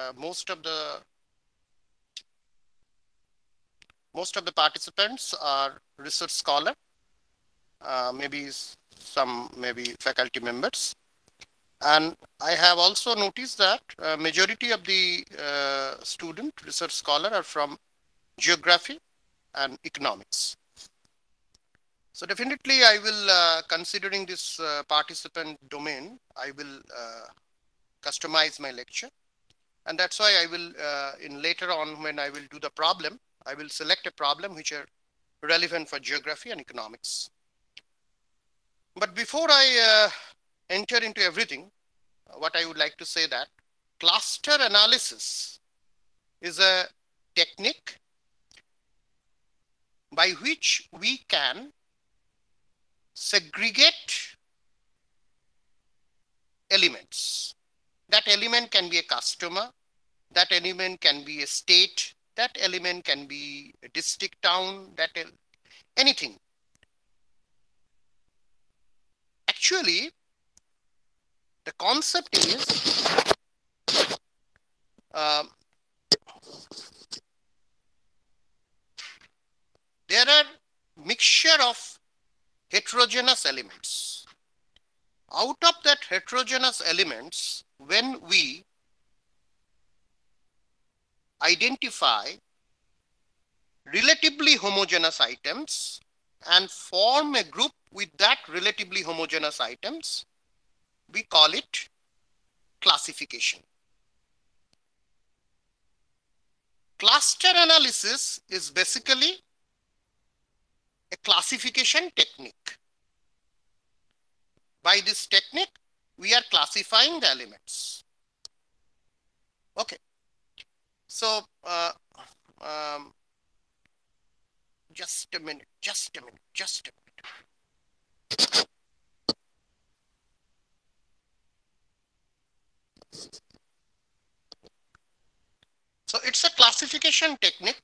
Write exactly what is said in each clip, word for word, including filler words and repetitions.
uh, most of the most of the participants are research scholar, uh, maybe some maybe faculty members. And I have also noticed that uh, majority of the uh, student research scholar are from geography and economics. So definitely I will, uh, considering this uh, participant domain, I will uh, customize my lecture. And that's why I will, uh, in later on when I will do the problem, I will select a problem which are relevant for geography and economics. But before I uh, enter into everything, what I would like to say that cluster analysis is a technique by which we can segregate elements. That element can be a customer, that element can be a state, that element can be a district town, that anything. Actually, the concept is uh, there are mixture of heterogeneous elements. Out of that heterogeneous elements, when we identify relatively homogeneous items and form a group with that relatively homogeneous items, we call it classification. Cluster analysis is basically a classification technique. By this technique, we are classifying the elements. Okay. So, uh, um, just a minute, just a minute, just a minute. So it's a classification technique.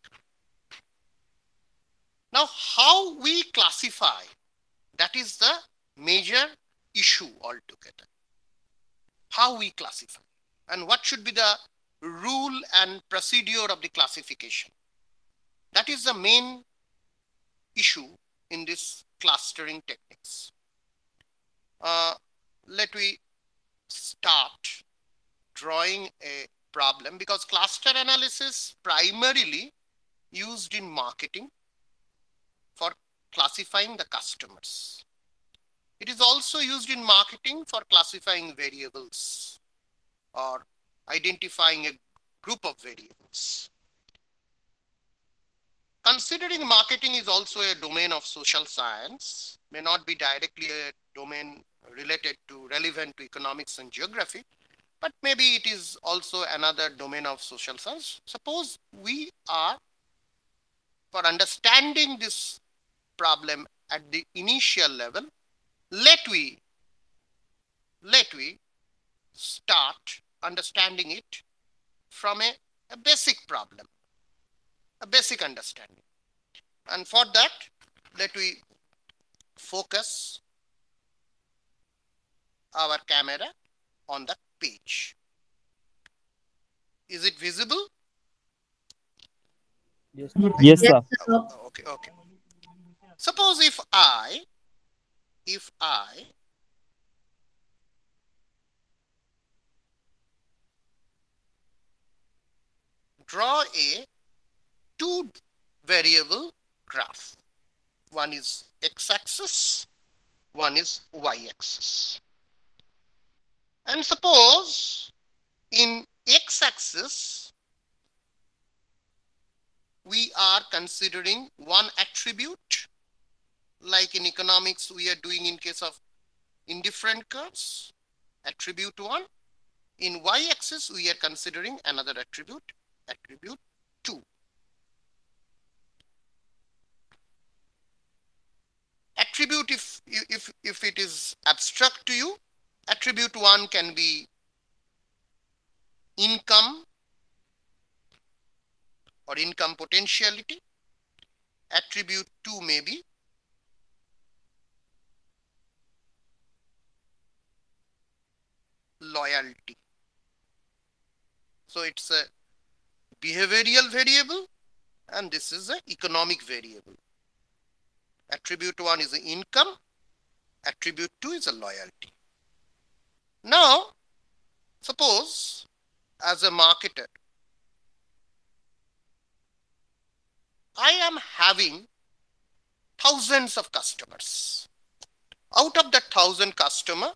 Now, how we classify, that is the major issue altogether. How we classify and what should be the rule and procedure of the classification. That is the main issue in this clustering techniques. Uh, let me start drawing a problem, because cluster analysis primarily used in marketing for classifying the customers. It is also used in marketing for classifying variables or identifying a group of variables. Considering marketing is also a domain of social science, may not be directly a domain related to relevant to economics and geography, but maybe it is also another domain of social science. Suppose we are, for understanding this problem at the initial level, let we, let we start understanding it from a, a basic problem, a basic understanding. And for that, let we focus our camera on the page. Is it visible? Yes, Yes, sir. sir. Oh, okay, okay. Suppose if I, if I draw a two variable graph, one is x-axis, one is y-axis. And suppose in x-axis, we are considering one attribute, like in economics we are doing in case of indifferent curves, attribute one. In y-axis, we are considering another attribute, attribute two. Attribute, if, if, if it is abstract to you, attribute one can be income or income potentiality. Attribute two may be loyalty. So it's a behavioral variable, and this is an economic variable. Attribute one is the income. Attribute two is a loyalty. Now, suppose as a marketer, I am having thousands of customers. Out of that thousand customer,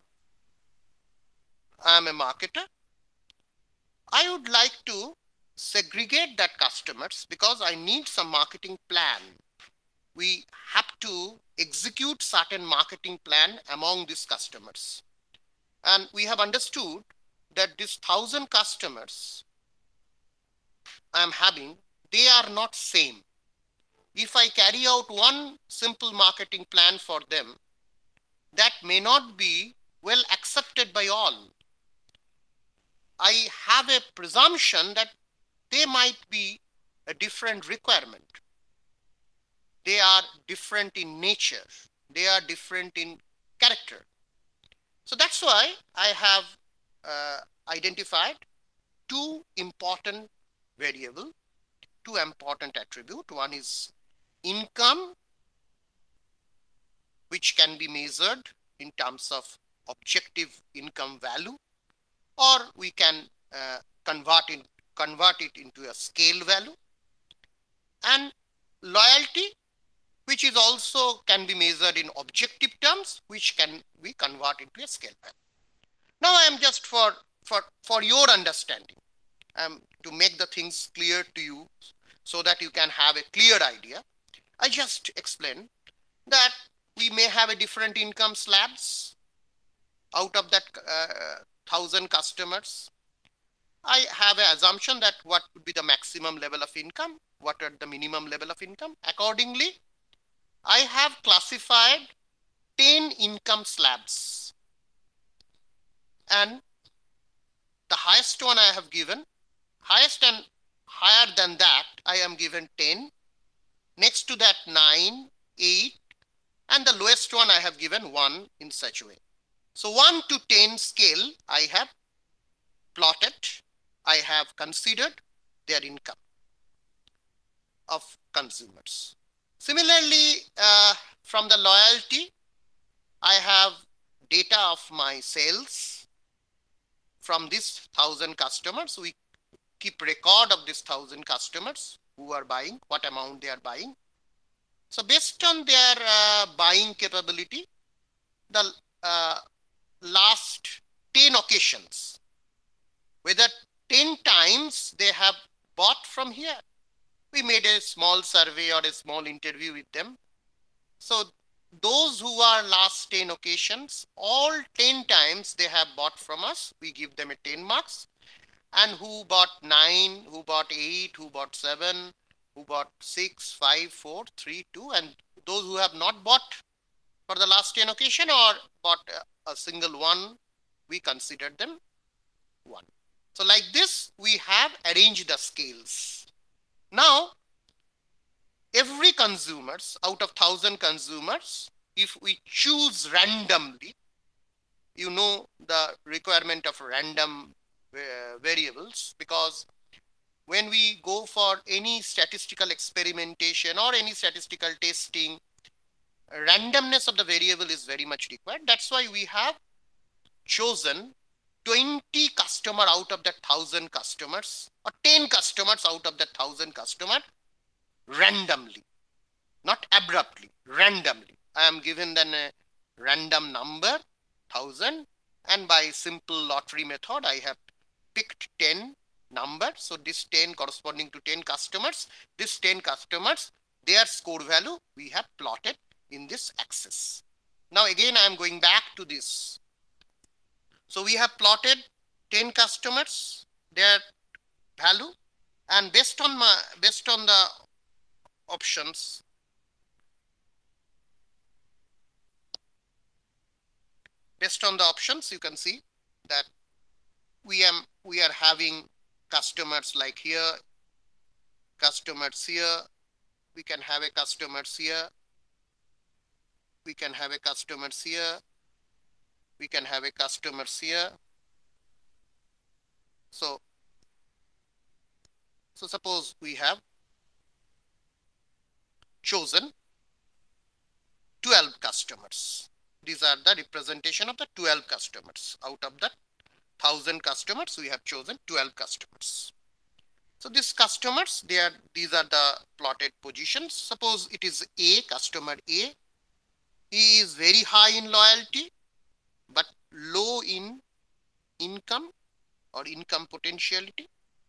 I am a marketer. I would like to segregate that customers because I need some marketing plan. We have to execute certain marketing plan among these customers. And we have understood that these thousand customers I am having, they are not same. If I carry out one simple marketing plan for them, that may not be well accepted by all. I have a presumption that they might be a different requirement. They are different in nature. They are different in character. So that's why I have uh, identified two important variable, two important attribute. One is income, which can be measured in terms of objective income value, or we can uh, convert it, convert it into a scale value, and loyalty, which is also can be measured in objective terms, which can be converted into a scale value. Now I am just for, for, for your understanding, um, to make the things clear to you so that you can have a clear idea. I just explained that we may have a different income slabs out of that uh, thousand customers. I have an assumption that what would be the maximum level of income, what are the minimum level of income. Accordingly, I have classified ten income slabs, and the highest one I have given, highest and higher than that, I am given ten. Next to that, nine, eight, and the lowest one I have given one in such a way. So one to ten scale I have plotted, I have considered their income of consumers. Similarly, uh, from the loyalty, I have data of my sales from these thousand customers. We keep record of these thousand customers who are buying, what amount they are buying. So based on their uh, buying capability, the uh, last ten occasions, whether ten times they have bought from here, we made a small survey or a small interview with them. So those who are last ten occasions, all ten times they have bought from us, we give them a ten marks. And who bought nine, who bought eight, who bought seven, who bought six, five, four, three, two, and those who have not bought for the last ten occasion or bought a, a single one, we considered them one. So like this, we have arranged the scales. Now, every consumers, out of thousand consumers, if we choose randomly, you know the requirement of random uh, variables, because when we go for any statistical experimentation or any statistical testing, randomness of the variable is very much required. That's why we have chosen twenty customer out of that thousand customers, or ten customers out of that thousand customer randomly, not abruptly, randomly. I am given then a random number, thousand, and by simple lottery method, I have picked ten numbers. So this ten corresponding to ten customers, this ten customers, their score value we have plotted in this axis. Now again, I am going back to this. So we have plotted ten customers, their value, and based on my based on the options, based on the options, you can see that we am we are having customers like here, customers here, we can have a customers here, we can have a customers here, we can have a customers here. So So suppose we have chosen twelve customers. These are the representation of the twelve customers. Out of the one thousand customers, we have chosen twelve customers. So these customers, they are, these are the plotted positions. Suppose it is A, customer A. He is very high in loyalty, but low in income or income potentiality.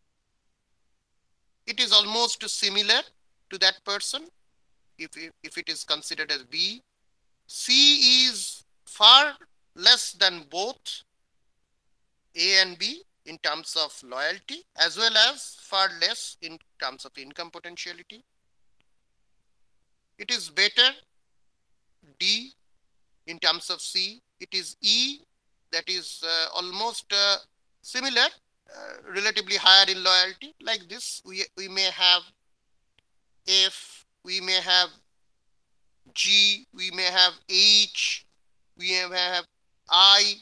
It is almost similar to that person if, if it is considered as B. C is far less than both A and B in terms of loyalty, as well as far less in terms of income potentiality. It is better D in terms of C. It is E, that is uh, almost uh, similar, uh, relatively higher in loyalty. Like this, we, we may have F, we may have G, we may have H, we may have I,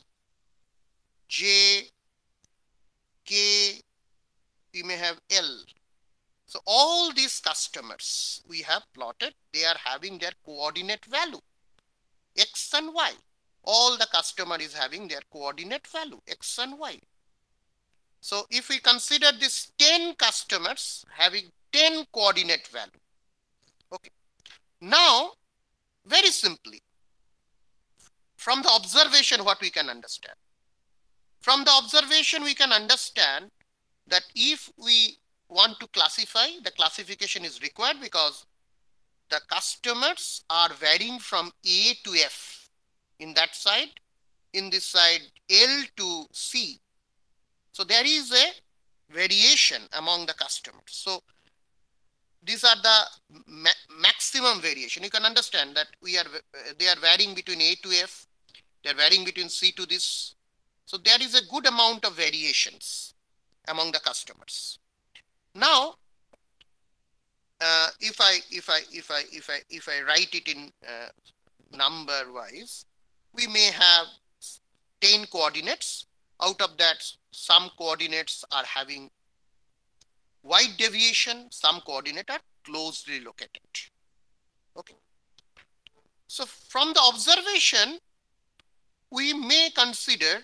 J, K, we may have L. So all these customers we have plotted, they are having their coordinate value, X and Y. All the customer is having their coordinate value, X and Y. So if we consider this ten customers having ten coordinate value. Okay. Now, very simply, from the observation, what we can understand? From the observation, we can understand that if we want to classify, the classification is required because the customers are varying from A to F in that side, in this side L to C. So there is a variation among the customers. So these are the ma maximum variation. You can understand that we are they are varying between A to F, they are varying between C to this. So there is a good amount of variations among the customers. Now, uh, if I if I if I if I if I write it in uh, number wise, we may have ten coordinates. Out of that, some coordinates are having wide deviation, some coordinates are closely located. Okay. So from the observation, we may consider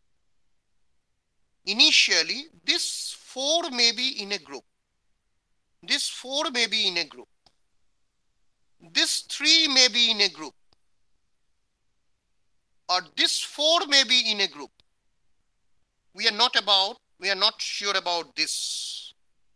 initially this four may be in a group. This four may be in a group. This three may be in a group. Or this four may be in a group. We are not about, we are not sure about this.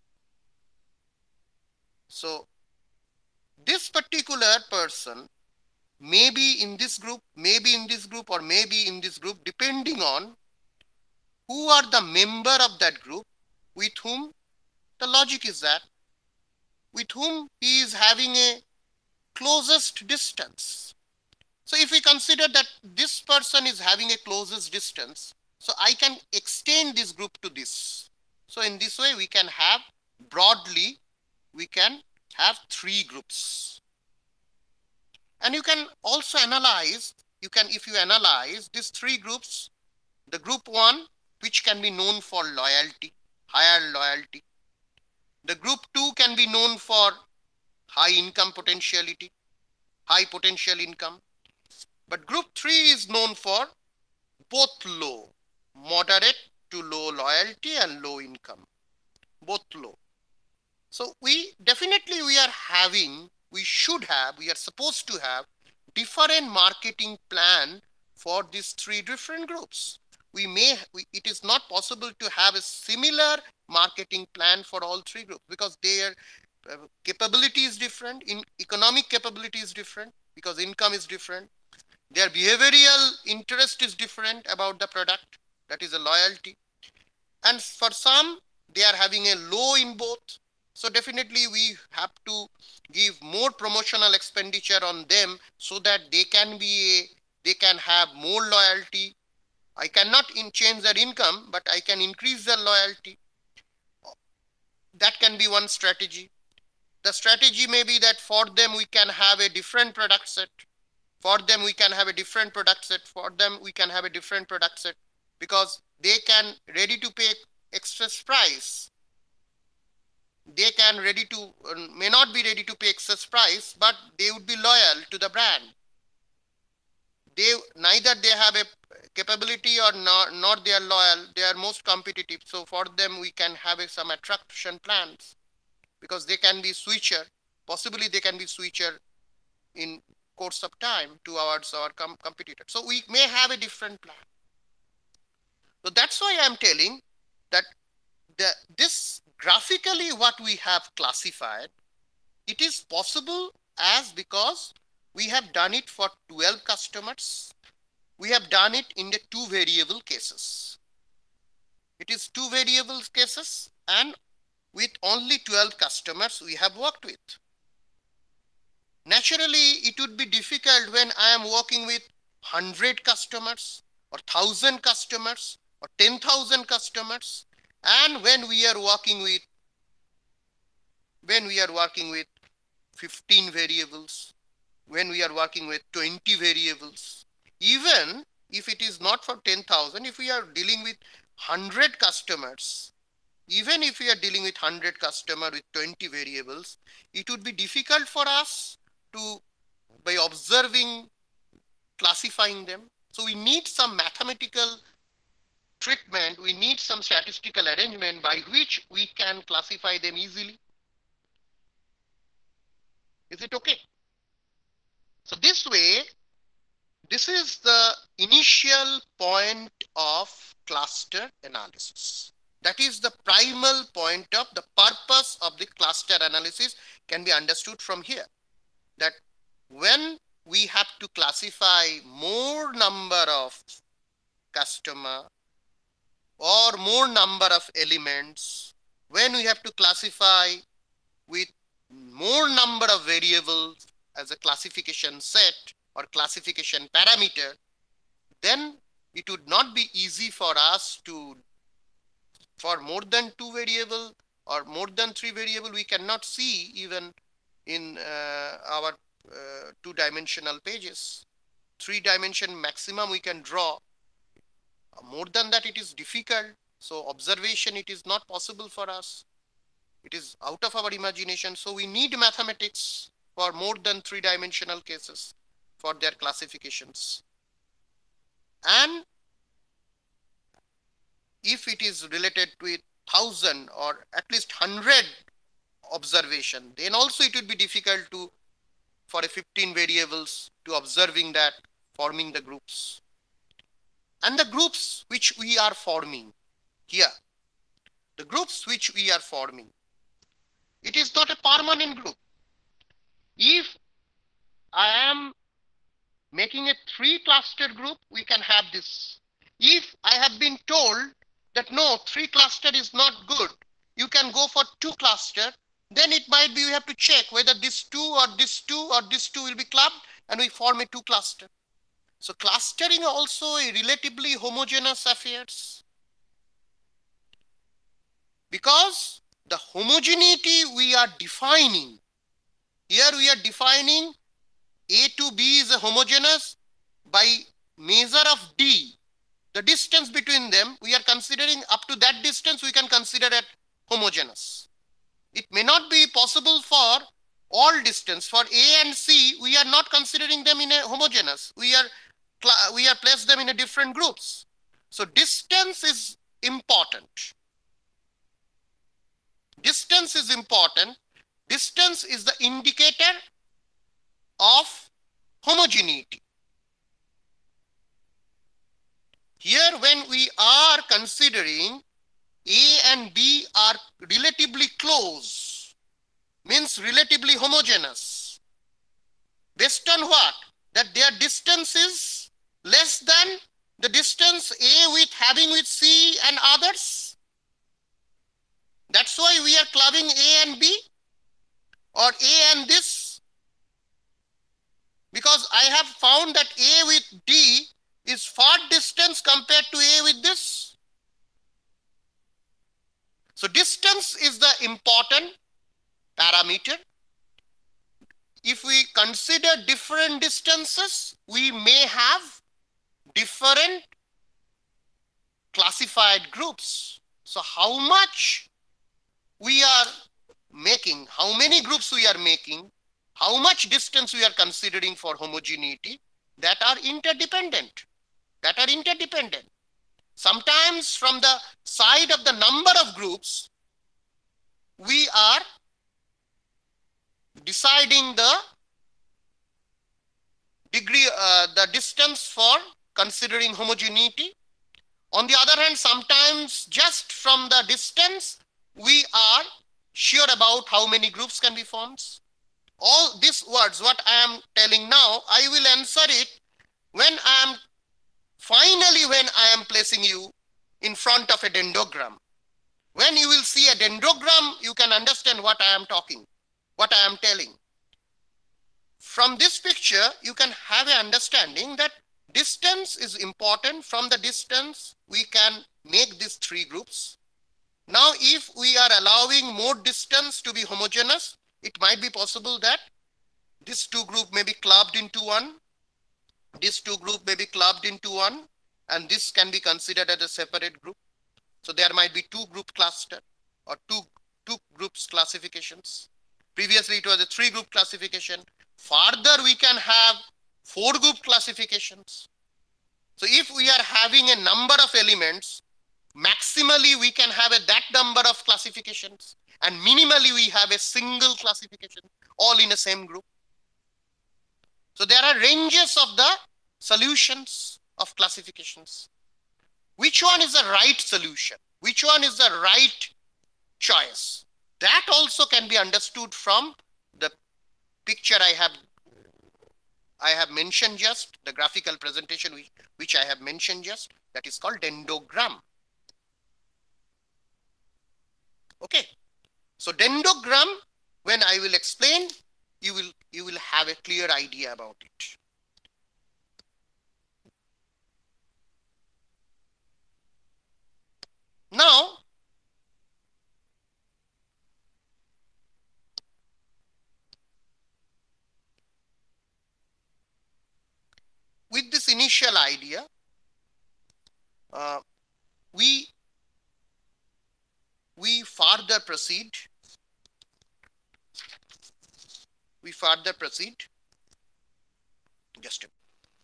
So this particular person may be in this group, may be in this group, or may be in this group, depending on who are the member of that group with whom the logic is that, with whom he is having a closest distance. So if we consider that this person is having a closest distance, so I can extend this group to this. So in this way, we can have broadly, we can have three groups. And you can also analyze, you can, if you analyze these three groups, the group one, which can be known for loyalty, higher loyalty. The group two can be known for high income potentiality, high potential income. But group three is known for both low, moderate to low loyalty and low income, both low. So we definitely we are having, we should have, we are supposed to have different marketing plan for these three different groups. We may, we, it is not possible to have a similar marketing plan for all three groups because their uh, capability is different, in economic capability is different because income is different. Their behavioral interest is different about the product, that is a loyalty. And for some, they are having a low in both. So definitely we have to give more promotional expenditure on them so that they can be, a, they can have more loyalty. I cannot in change their income, but I can increase their loyalty. That can be one strategy. The strategy may be that for them we can have a different product set. For them we can have a different product set. For them we can have a different product set because they can ready to pay extra price they can ready to, uh, may not be ready to pay excess price, but they would be loyal to the brand. They neither they have a capability or not, not they are loyal, they are most competitive. So for them, we can have a, some attraction plans, because they can be switcher, possibly they can be switcher in course of time towards our com competitor. So we may have a different plan. So that's why I'm telling that the, this graphically what we have classified, it is possible as because we have done it for twelve customers. We have done it in the two variable cases. It is two variable cases, and with only twelve customers we have worked with. Naturally, it would be difficult when I am working with one hundred customers or one thousand customers or ten thousand customers, and when we are working with when we are working with fifteen variables, when we are working with twenty variables, even if it is not for ten thousand, if we are dealing with one hundred customers, even if we are dealing with one hundred customers with twenty variables, it would be difficult for us to, by observing, classifying them. So we need some mathematical treatment, we need some statistical arrangement by which we can classify them easily. Is it okay? So this way, this is the initial point of cluster analysis. That is the primal point of the purpose of the cluster analysis can be understood from here. That when we have to classify more number of customer or more number of elements, when we have to classify with more number of variables as a classification set or classification parameter, then it would not be easy for us to, for more than two variable or more than three variable, we cannot see even in uh, our uh, two-dimensional pages. Three-dimension maximum we can draw. More than that, it is difficult. So observation, it is not possible for us. It is out of our imagination. So we need mathematics for more than three-dimensional cases for their classifications. And if it is related to a thousand or at least hundred observation, then also it would be difficult to, for a fifteen variables to observing that, forming the groups. And the groups which we are forming here, the groups which we are forming, it is not a permanent group. If I am making a three cluster group, we can have this. If I have been told that no, three cluster is not good, you can go for two cluster, then it might be we have to check whether this two or this two or this two will be clubbed, and we form a two cluster. So clustering also a relatively homogeneous affairs, because the homogeneity we are defining, here we are defining A to B is a homogeneous by measure of D. The distance between them, we are considering up to that distance, we can consider it homogeneous. It may not be possible for all distance. For A and C, we are not considering them in a homogeneous. We are, we are placed them in a different groups. So distance is important. Distance is important. Distance is the indicator of homogeneity. Here, when we are considering A and B are relatively close, means relatively homogeneous. Based on what? That their distance is less than the distance A with having with C and others. That's why we are clubbing A and B, or A and this. Because I have found that A with D is far distance compared to A with this. So distance is the important parameter. If we consider different distances, we may have different classified groups. So how much we are making, how many groups we are making, how much distance we are considering for homogeneity, that are interdependent, that are interdependent. Sometimes from the side of the number of groups, we are deciding the degree, uh, the distance for considering homogeneity. On the other hand, sometimes just from the distance, we are sure about how many groups can be formed. All these words, what I am telling now, I will answer it when I am finally, when I am placing you in front of a dendrogram. When you will see a dendrogram, you can understand what I am talking, what I am telling. From this picture, you can have an understanding that distance is important. From the distance, we can make these three groups. Now, if we are allowing more distance to be homogeneous, it might be possible that this two group may be clubbed into one, this two group may be clubbed into one, and this can be considered as a separate group. So there might be two group cluster or two, two groups classifications. Previously, it was a three group classification. Further, we can have four group classifications. So if we are having a number of elements, maximally we can have a that number of classifications, and minimally we have a single classification, all in the same group. So there are ranges of the solutions of classifications. Which one is the right solution? Which one is the right choice? That also can be understood from the picture I have I have mentioned just, the graphical presentation which, which I have mentioned just, that is called dendrogram. Okay. So dendrogram, when I will explain, you will you will have a clear idea about it. Now, with this initial idea, uh, we we further proceed. We further proceed. Just a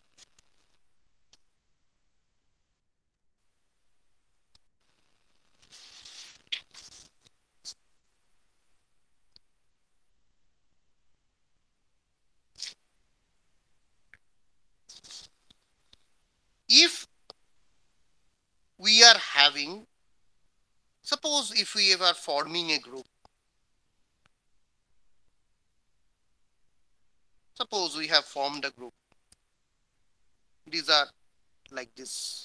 if we are having, suppose if we are forming a group, suppose we have formed a group, these are like this.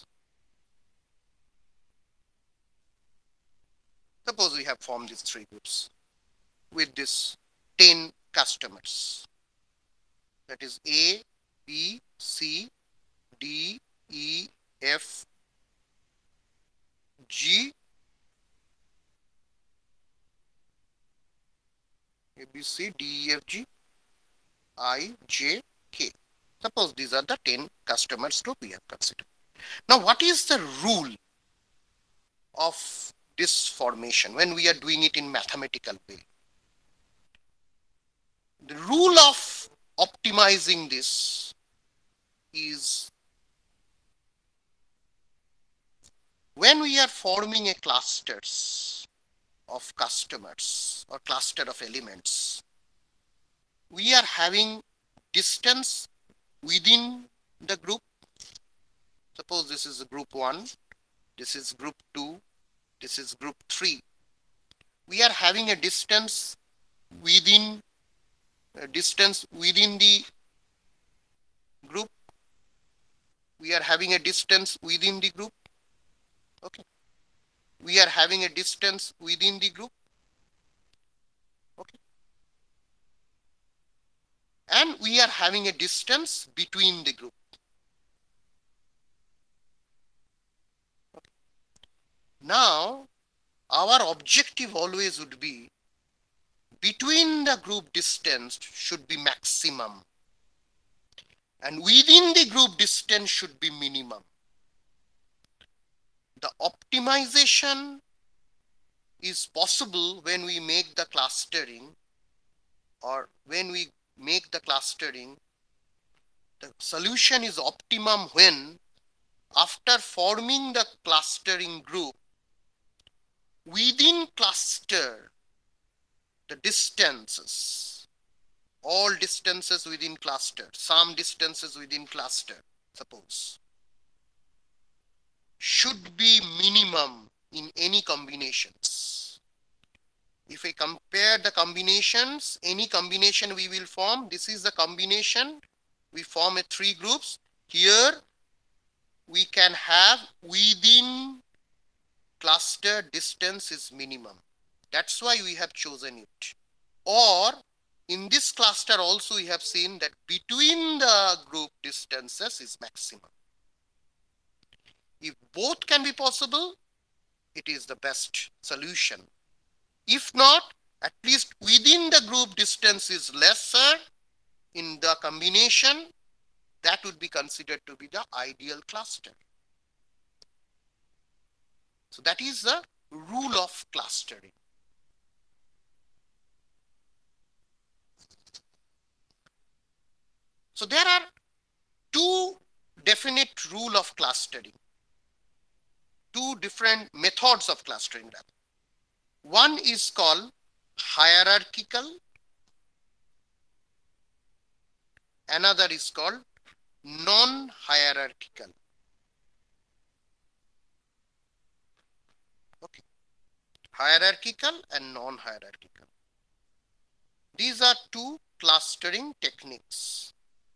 Suppose we have formed these three groups with this ten customers, that is A, B, C, D, E, F, G, A, B, C, D, E, F, G, I, J, K. Suppose these are the ten customers group we have considered. Now, what is the rule of this formation when we are doing it in mathematical way? The rule of optimizing this is, when we are forming a clusters of customers or cluster of elements, we are having distance within the group. Suppose this is group one, this is group two, this is group three. We are having a distance within a distance within the group. We are having a distance within the group. Okay. We are having a distance within the group. Okay. And we are having a distance between the group. Okay. Now, our objective always would be, between the group distance should be maximum, and within the group distance should be minimum. The optimization is possible when we make the clustering or when we make the clustering, the solution is optimum when after forming the clustering group, within cluster, the distances, all distances within cluster, some distances within cluster, suppose, should be minimum in any combinations. If I compare the combinations, any combination we will form, this is the combination, we form a three groups. Here we can have within cluster distance is minimum. That's why we have chosen it. Or in this cluster also we have seen that between the group distances is maximum. If both can be possible, it is the best solution. If not, at least within the group distance is lesser in the combination, that would be considered to be the ideal cluster. So that is the rule of clustering. So there are two definite rules of clustering, two different methods of clustering. One is called hierarchical, another is called non-hierarchical. Okay. Hierarchical and non-hierarchical. These are two clustering techniques.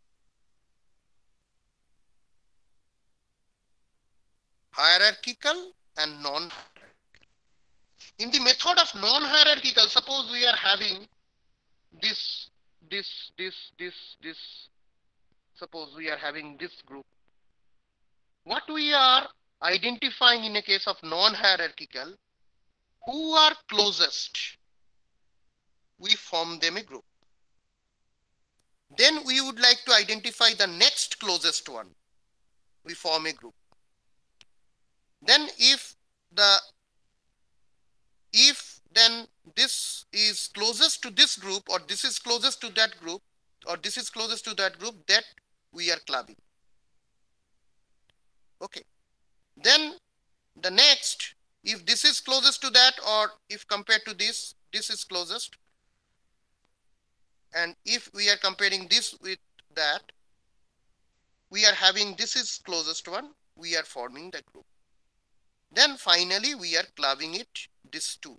Hierarchical and non-hierarchical. In the method of non-hierarchical, suppose we are having this, this, this, this, this, suppose we are having this group. What we are identifying in a case of non-hierarchical, who are closest, we form them a group. Then we would like to identify the next closest one, we form a group. Then if the if then this is closest to this group, or this is closest to that group, or this is closest to that group, that we are clubbing. Okay. Then the next, if this is closest to that, or if compared to this, this is closest, and if we are comparing this with that, we are having this is closest one, we are forming the group. Then finally we are clubbing it, this two.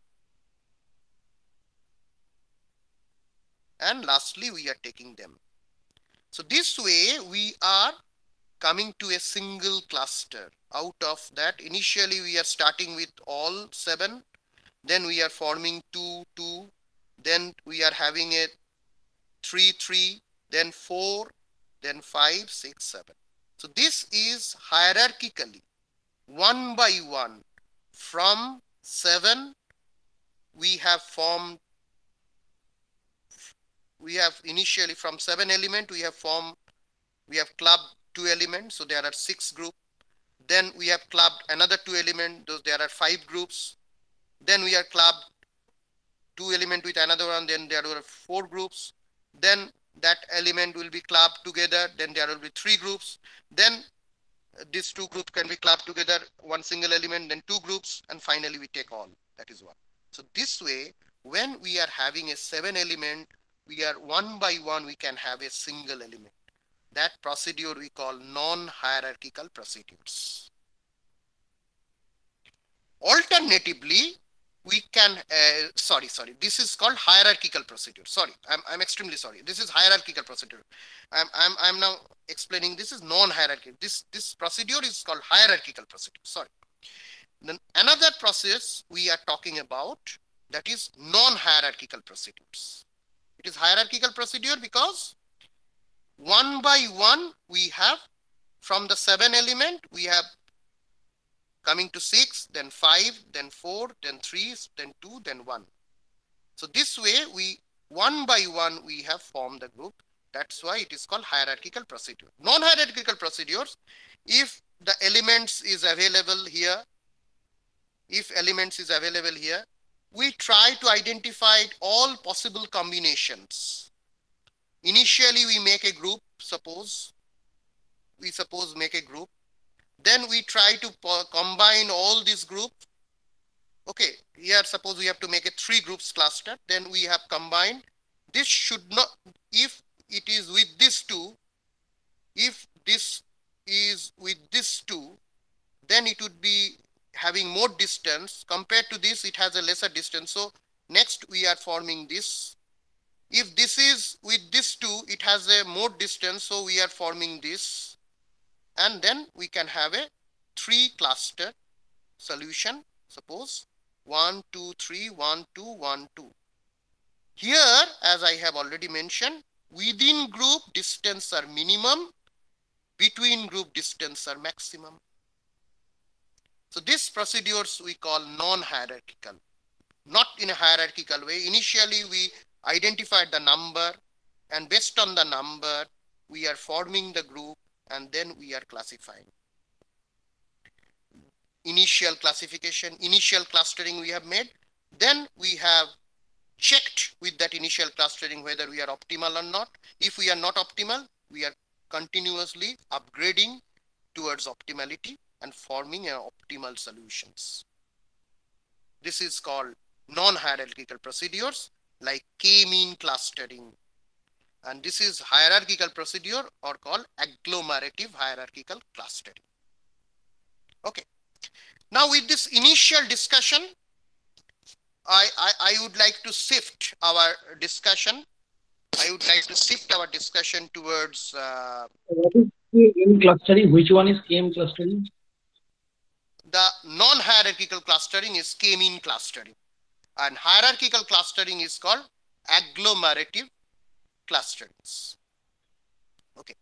And lastly we are taking them. So this way we are coming to a single cluster. Out of that, initially we are starting with all seven, then we are forming two, two, then we are having a three, three, then four, then five, six, seven. So this is hierarchically, one by one, from seven, we have formed, we have initially from seven element, we have formed, we have clubbed two elements, so there are six groups. Then we have clubbed another two elements, those there are five groups. Then we are clubbed two element with another one, then there are four groups. Then that element will be clubbed together, then there will be three groups. Then these two groups can be clubbed together, one single element, then two groups, and finally we take all. That is one. So this way, when we are having a seven element, we are one by one, we can have a single element. That procedure we call non-hierarchical procedures. Alternatively, we can, uh, sorry, sorry, this is called hierarchical procedure. Sorry, I'm, I'm extremely sorry. This is hierarchical procedure. I'm, I'm, I'm now explaining this is non-hierarchical. This, this procedure is called hierarchical procedure. Sorry. Then another process we are talking about, that is non-hierarchical procedures. It is hierarchical procedure because one by one we have from the seven element, we have coming to six, then five, then four, then three, then two, then one. So this way we one by one we have formed the group. That's why it is called hierarchical procedure. Non-hierarchical procedures, if the elements is available here, if elements is available here, we try to identify all possible combinations. Initially, we make a group, suppose, we suppose make a group. Then we try to combine all these groups. Okay, here suppose we have to make a three groups cluster. Then we have combined. This should not, if it is with these two, if this is with this two, then it would be having more distance. Compared to this, it has a lesser distance. So next we are forming this. If this is with this two, it has a more distance. So we are forming this. And then we can have a three cluster solution. Suppose one, two, three, one, two, one, two. Here, as I have already mentioned, within group distance are minimum, between group distance are maximum. So these procedures we call non-hierarchical, not in a hierarchical way. Initially, we identified the number, and based on the number, we are forming the group, and then we are classifying. Initial classification, initial clustering we have made. Then we have checked with that initial clustering whether we are optimal or not. If we are not optimal, we are continuously upgrading towards optimality and forming an optimal solutions. This is called non-hierarchical procedures like k-mean clustering. And this is hierarchical procedure or called agglomerative hierarchical clustering. Okay. Now with this initial discussion, I, I, I would like to shift our discussion. I would like to shift our discussion towards. Uh, What is K-mean clustering? Which one is K-mean clustering? The non-hierarchical clustering is k-mean clustering, and hierarchical clustering is called agglomerative clusterings. Okay.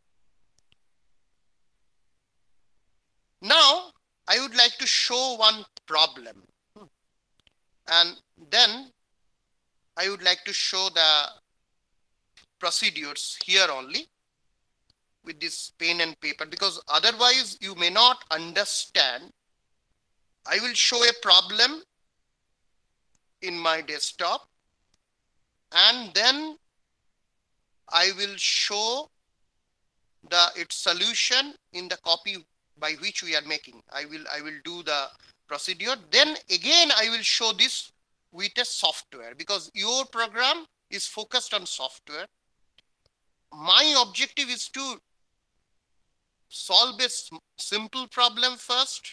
Now I would like to show one problem, and then I would like to show the procedures here only with this pen and paper, because otherwise you may not understand. I will show a problem in my desktop, and then I will show the its solution in the copy by which we are making. I will I will do the procedure. Then again I will show this with a software, because your program is focused on software. My objective is to solve a simple problem first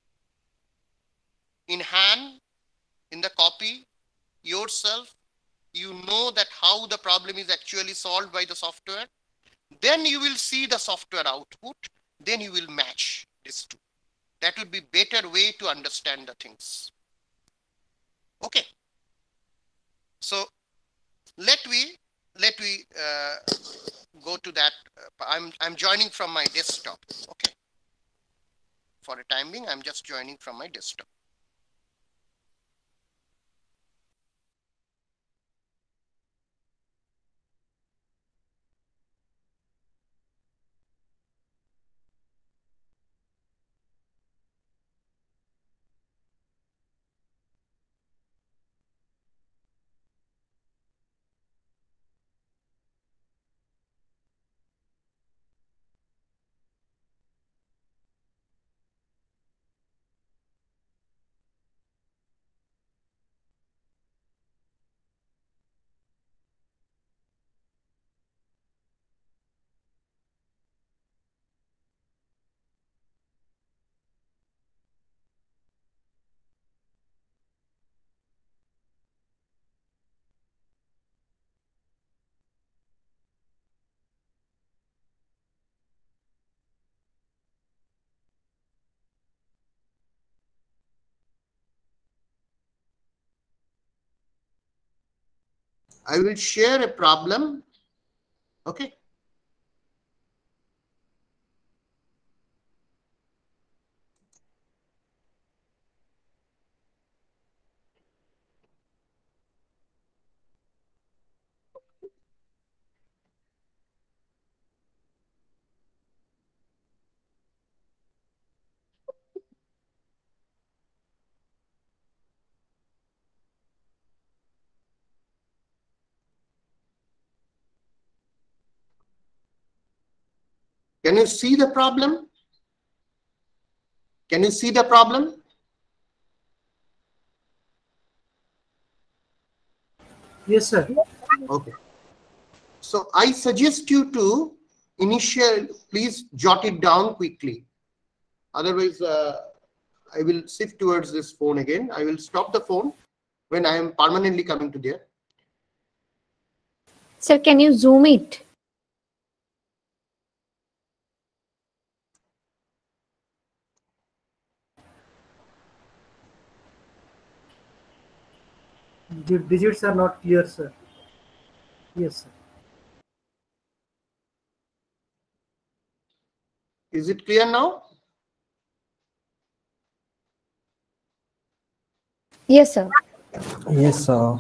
in hand, in the copy yourself. You know that how the problem is actually solved by the software. Then you will see the software output. Then you will match these two. That would be better way to understand the things. Okay. So let we let we uh, go to that. I'm I'm joining from my desktop. Okay. For a time being, I'm just joining from my desktop. I will share a problem. Okay. Can you see the problem? Can you see the problem? Yes, sir. Okay. So I suggest you to initial, please jot it down quickly. Otherwise, uh, I will shift towards this phone again. I will stop the phone when I am permanently coming to there. Sir, can you zoom it? The digits are not clear, sir. Yes, sir. Is it clear now? Yes, sir. Yes, sir.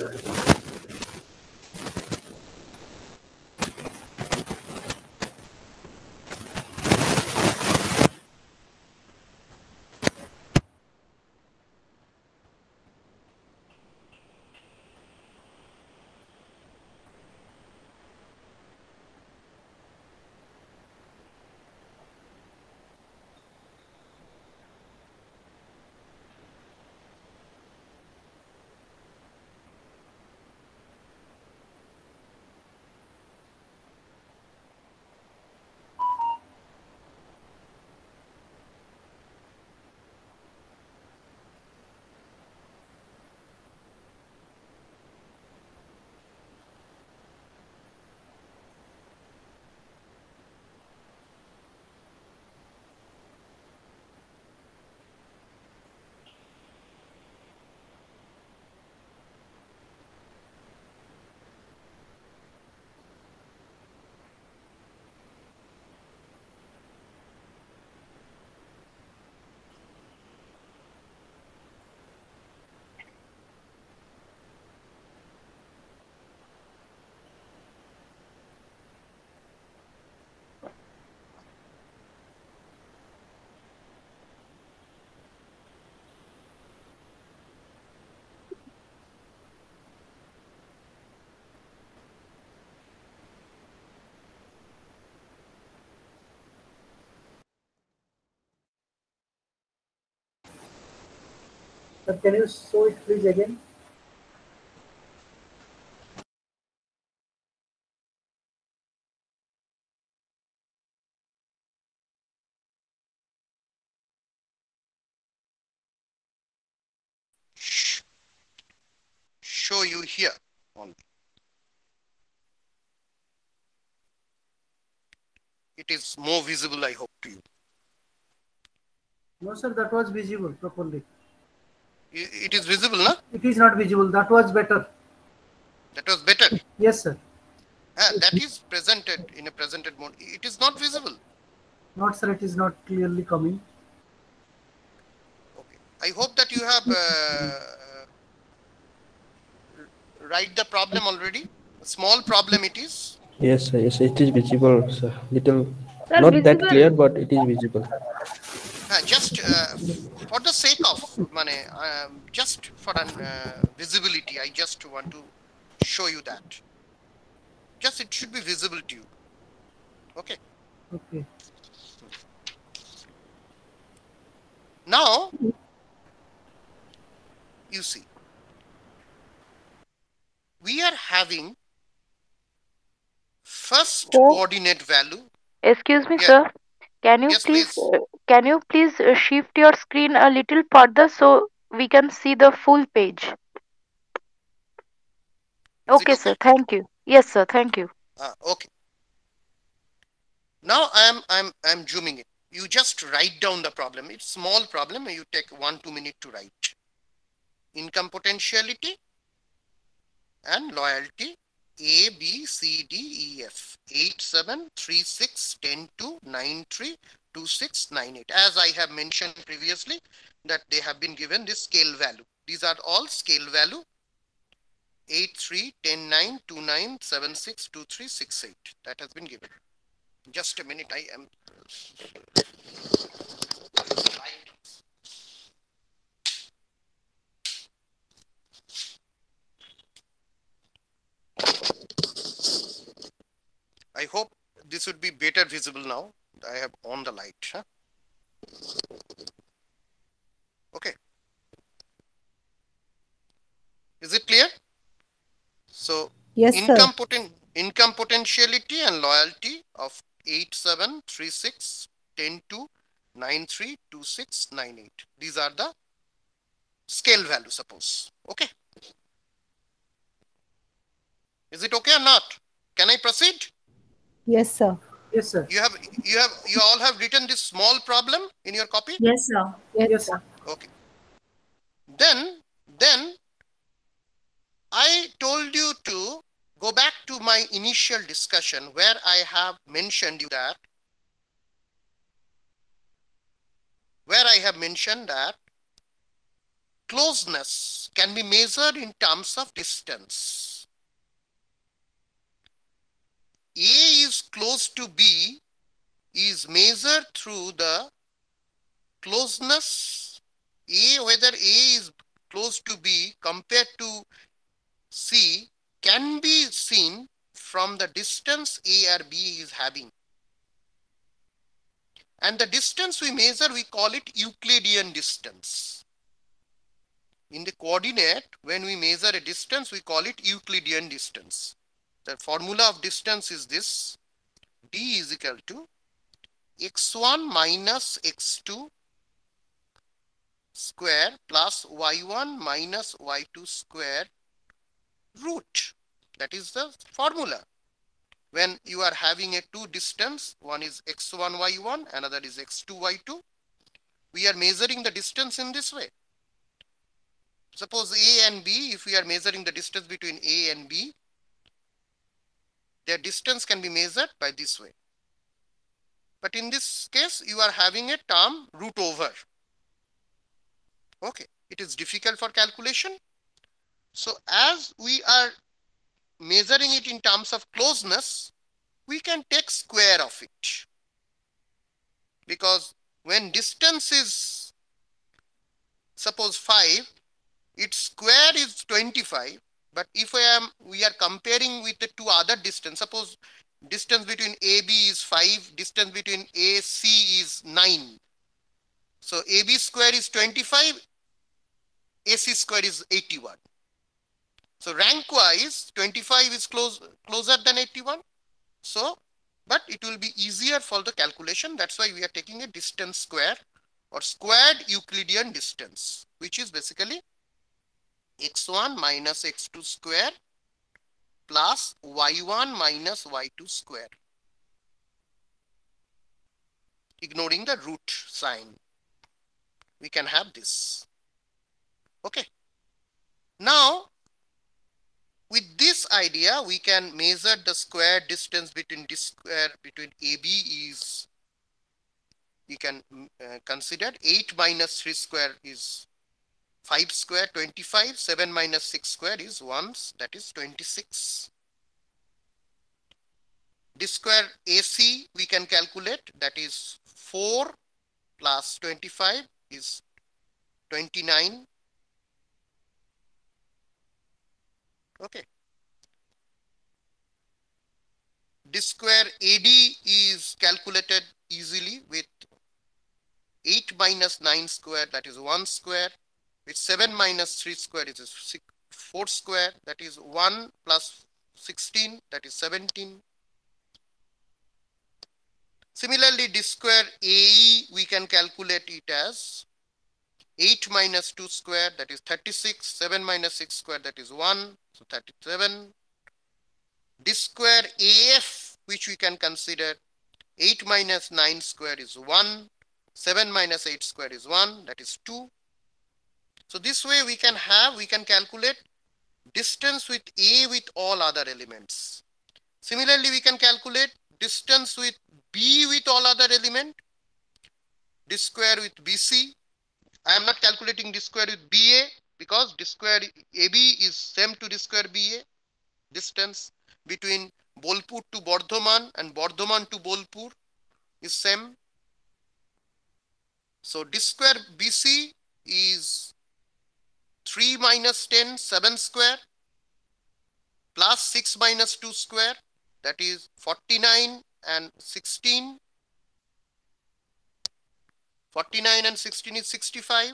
Sir, can you show it please again? Show you here only. It is more visible, I hope, to you. No, sir, that was visible properly. It is visible, na? It is not visible. That was better. That was better. Yes, sir. Ah, that is presented in a presented mode. It is not visible. Not, sir, it is not clearly coming. Okay. I hope that you have uh, write the problem already. A small problem it is. Yes, sir. Yes, it is visible, sir. Little, Sir, not that visible. clear, but it is visible. Uh, just uh, for the sake of money, um, just for an uh, visibility, I just want to show you that. Just it should be visible to you. Okay. Okay. Now, you see, we are having first Sir? coordinate value. Excuse me, Yeah. sir. Can you Yes, please, please. uh, can you please uh, shift your screen a little further so we can see the full page? Is Okay, it okay? sir. Thank you. Yes, sir. Thank you. Ah, okay. Now I'm I'm I'm zooming it. You just write down the problem. It's small problem. You take one two minute to write. Income potentiality and loyalty A B C D E F eight seven three six ten two nine three two six nine eight. As I have mentioned previously, that they have been given this scale value. These are all scale value. eight three ten nine two nine seven six two three six eight. That has been given. Just a minute, I am. I hope this would be better visible now. I have on the light. Huh? Okay. Is it clear? So Yes, income sir. poten income potentiality and loyalty of eight seven three six one zero two nine three two six nine eight. These are the scale value, suppose. Okay. Is it okay or not? Can I proceed? Yes, sir. Yes, sir. You have you have you all have written this small problem in your copy? Yes, sir. Yes, sir. Okay. Then then I told you to go back to my initial discussion where I have mentioned you that where I have mentioned that closeness can be measured in terms of distance. A is close to B is measured through the closeness A, whether A is close to B compared to C can be seen from the distance A or B is having. And the distance we measure, we call it Euclidean distance. In the coordinate, when we measure a distance, we call it Euclidean distance. The formula of distance is this: D is equal to x one minus x two square plus y one minus y two square root. That is the formula. When you are having a two distance, one is x one y one, another is x two y two, we are measuring the distance in this way. Suppose A and B, if we are measuring the distance between A and B, their distance can be measured by this way. But in this case, you are having a term root over. Okay, it is difficult for calculation. So as we are measuring it in terms of closeness, we can take square of it. Because when distance is, suppose five, its square is twenty-five. But if I am, we are comparing with the two other distance, suppose distance between A B is five, distance between A C is nine. So A B square is twenty-five, A C square is eighty-one. So rank wise, twenty-five is close, closer than eighty-one. So, but it will be easier for the calculation. That's why we are taking a distance square or squared Euclidean distance, which is basically x one minus x two square plus y one minus y two square, ignoring the root sign. We can have this. Okay. Now, with this idea, we can measure the square distance between this square between A B is, we can uh, consider eight minus three square is five square, twenty-five, seven minus six square is one, that is twenty-six. This square A C we can calculate, that is four plus twenty-five is twenty-nine. Okay. This square A D is calculated easily with eight minus nine square, that is one square. With seven minus three square is six, four square, that is one plus sixteen, that is seventeen. Similarly, this square A E we can calculate it as eight minus two square, that is thirty-six, seven minus six square, that is one, so thirty-seven. This square A F, which we can consider eight minus nine square is one, seven minus eight square is one, that is two. So this way we can have, we can calculate distance with A with all other elements. Similarly, we can calculate distance with B with all other element, this square with B C. I am not calculating this square with B A because this square A B is same to this square B A. Distance between Bolpur to Bardhaman and Bardhaman to Bolpur is same. So this square B C is three minus ten, seven square plus six minus two square, that is forty-nine and sixteen. forty-nine and sixteen is sixty-five.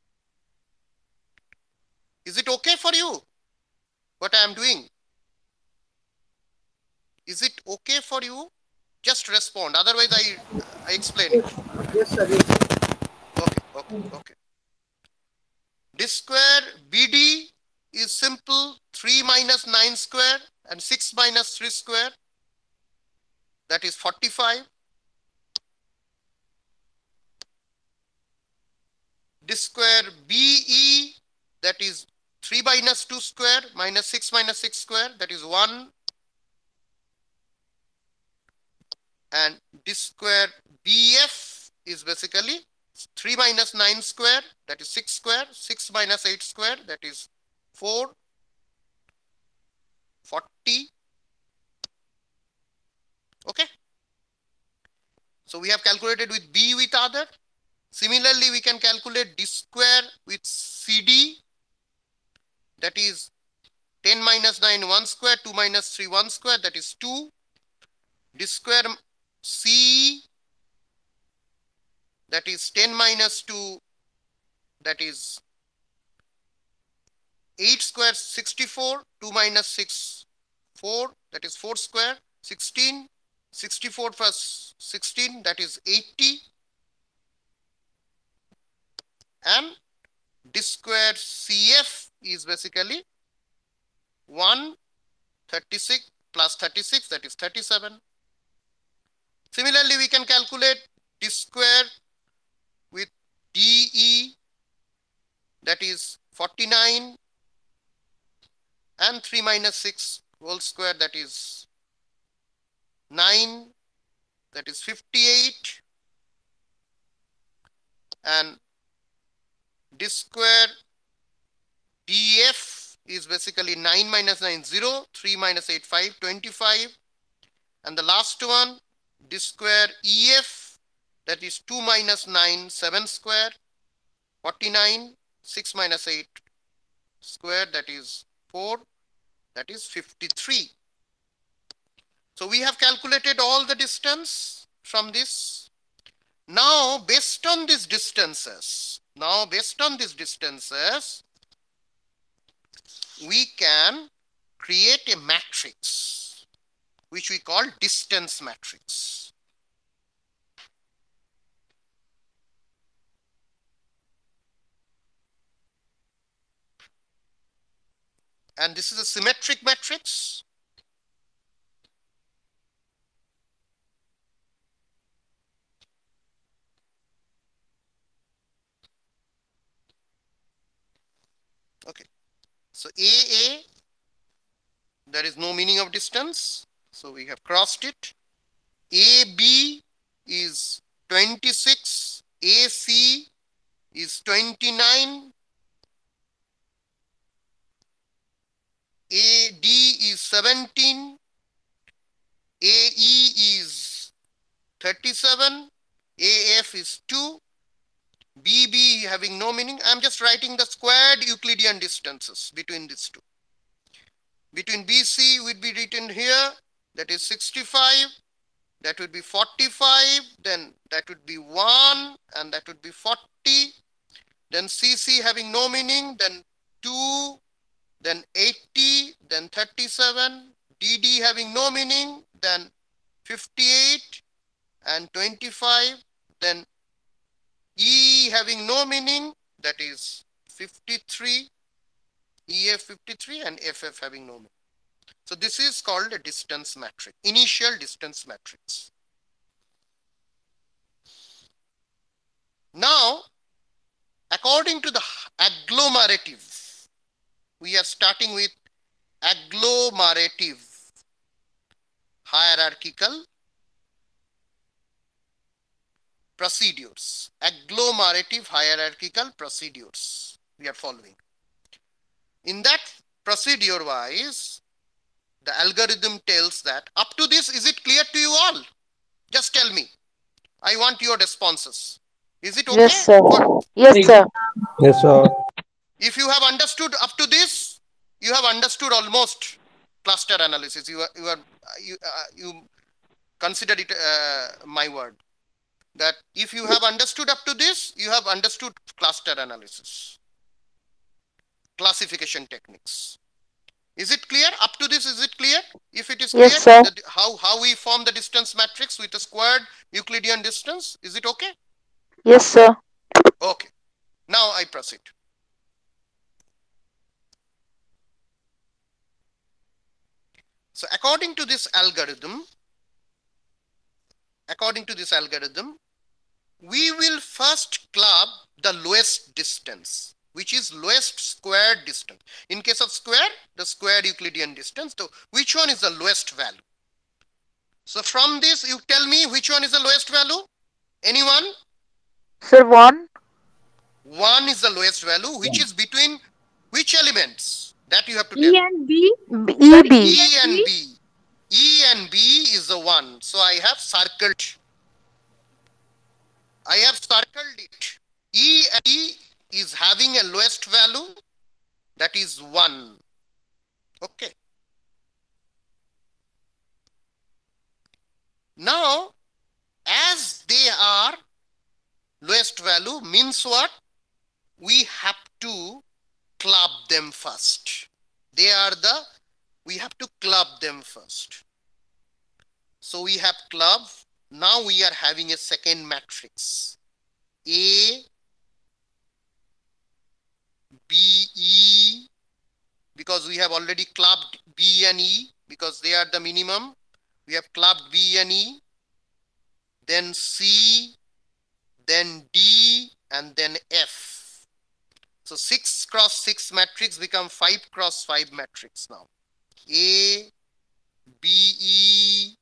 Is it okay for you what I am doing? Is it okay for you? Just respond. Otherwise, I, I explain it. Yes, sir. Yes, sir. Okay, okay, okay. D square B D is simple. three minus nine square and six minus three square. That is forty-five. D square B E, that is three minus two square minus six minus six square, that is one. And D square B F is basically three minus nine square, that is six square, six minus eight square, that is four, forty. Okay. So we have calculated with B with other. Similarly, we can calculate D square with C D, that is ten minus nine, one square, two minus three, one square, that is two. D square C, that is ten minus two, that is eight square, sixty-four, two minus six, four, that is four square, sixteen, sixty-four plus sixteen, that is eighty. And D square C F is basically one, thirty-six plus thirty-six, that is thirty-seven. Similarly, we can calculate D square with D E, that is forty-nine, and three minus six whole square, that is nine, that is fifty-eight. And D square D F is basically nine minus nine, zero, three minus eight, five, twenty-five. And the last one, D square E F, that is two minus nine, seven square, forty-nine, six minus eight square, that is four, that is fifty-three. So we have calculated all the distance from this. Now, based on these distances, now based on these distances, we can create a matrix, which we call distance matrix. And this is a symmetric matrix. Okay, so A A, there is no meaning of distance, so we have crossed it. A B is twenty-six, A C is twenty-nine, A D is seventeen, A E is thirty-seven, A F is two, B B having no meaning. I am just writing the squared Euclidean distances between these two. Between B C would be written here, that is sixty-five, that would be forty-five, then that would be one, and that would be forty. Then C C having no meaning, then two, then eighty, then thirty-seven, D D having no meaning, then fifty-eight and twenty-five, then E having no meaning, that is fifty-three, E F fifty-three, and F F having no meaning. So this is called a distance matrix, initial distance matrix. Now, according to the agglomerative, we are starting with agglomerative hierarchical procedures. Agglomerative hierarchical procedures we are following. In that procedure wise, the algorithm tells that up to this, is it clear to you all? Just tell me. I want your responses. Is it okay? Yes, sir. Good. Yes, sir. Yes, sir. If you have understood up to this, you have understood almost cluster analysis. You are, you are, you, uh, you consider it uh, my word. that if you have understood up to this, you have understood cluster analysis, classification techniques. Is it clear? Up to this, is it clear? If it is clear, Yes, sir. that how, how we form the distance matrix with a squared Euclidean distance, is it okay? Yes, sir. Okay. Now I proceed. So according to this algorithm, according to this algorithm, we will first club the lowest distance, which is lowest squared distance. In case of square, the squared Euclidean distance. So which one is the lowest value? So from this, you tell me which one is the lowest value? Anyone? Sir, one. One is the lowest value, which is between which elements? That you have to E tell. and B. B- E B. E and B. E and B is the one. So I have circled. I have circled it. E and B is having a lowest value, that is one. Okay. Now, as they are lowest value, means what? We have to club them first. They are the, we have to club them first. So we have club. Now we are having a second matrix. A, B, E, because we have already clubbed B and E, because they are the minimum. We have clubbed B and E, then C, then D, and then F. So six cross six matrix become five cross five matrix now. A, B, E,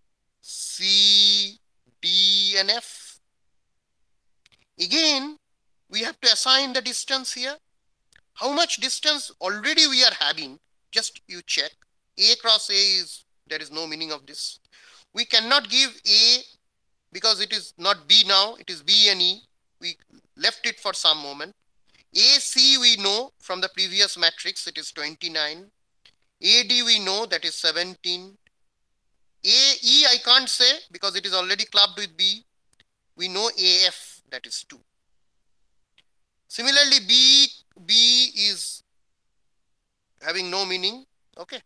C, D, and F. Again, we have to assign the distance here. How much distance already we are having? Just you check. A cross A is, there is no meaning of this. We cannot give A because it is not B now, it is B and E. We left it for some moment. A C we know from the previous matrix, it is twenty-nine. A D we know, that is seventeen. A E I can't say because it is already clubbed with B. We know A F, that is two. Similarly, B, B is having no meaning. Okay.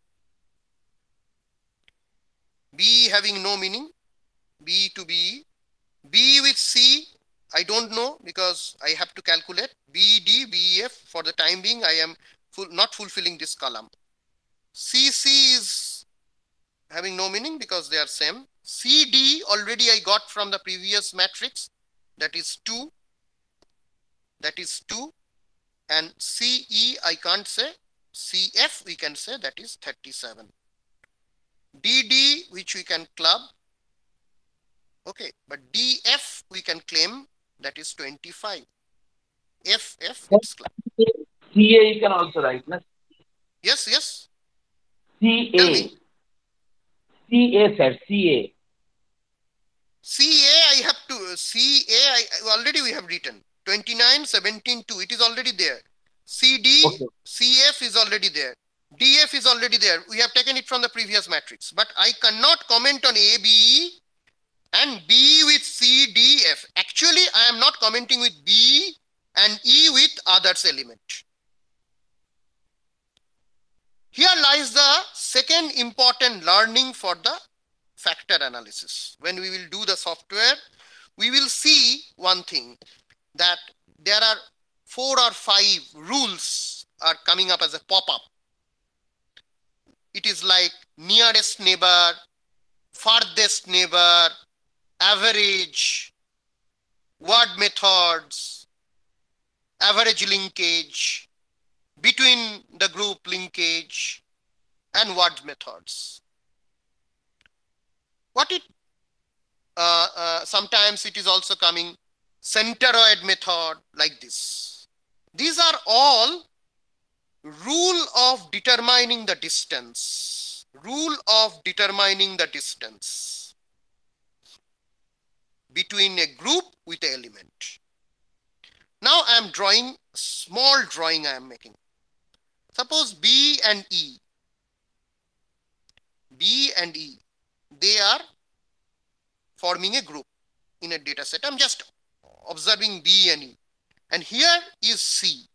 B having no meaning. B to B. B with C, I don't know because I have to calculate. B, D, B, F, for the time being, I am full, not fulfilling this column. C, C is having no meaning because they are same. C, D already I got from the previous matrix, that is two. That is two. And C, E I can't say. C, F we can say, that is thirty-seven. D, D which we can club. Okay, but D, F we can claim, that is twenty-five. F, F it's club. C A you can also write, na? Yes, yes. C Tell A. me. C A, sir. C A. C A I have to, C A I already we have written. twenty-nine, seventeen, two. It is already there. C D, Okay. C F is already there. D F is already there. We have taken it from the previous matrix. But I cannot comment on A, B, and B with C, D, F. Actually, I am not commenting with B and E with others element. Here lies the second important learning for the factor analysis. When we will do the software, we will see one thing, that there are four or five rules are coming up as a pop-up. It is like nearest neighbor, farthest neighbor, average, word methods, average linkage, between the group linkage, and word methods. What it, uh, uh, sometimes it is also coming centroid method, like this. These are all rule of determining the distance. Rule of determining the distance between a group with an element. Now I am drawing, small drawing I am making. Suppose B and E. B and E, they are forming a group. in a data set. I'm just observing B and E. And here is C.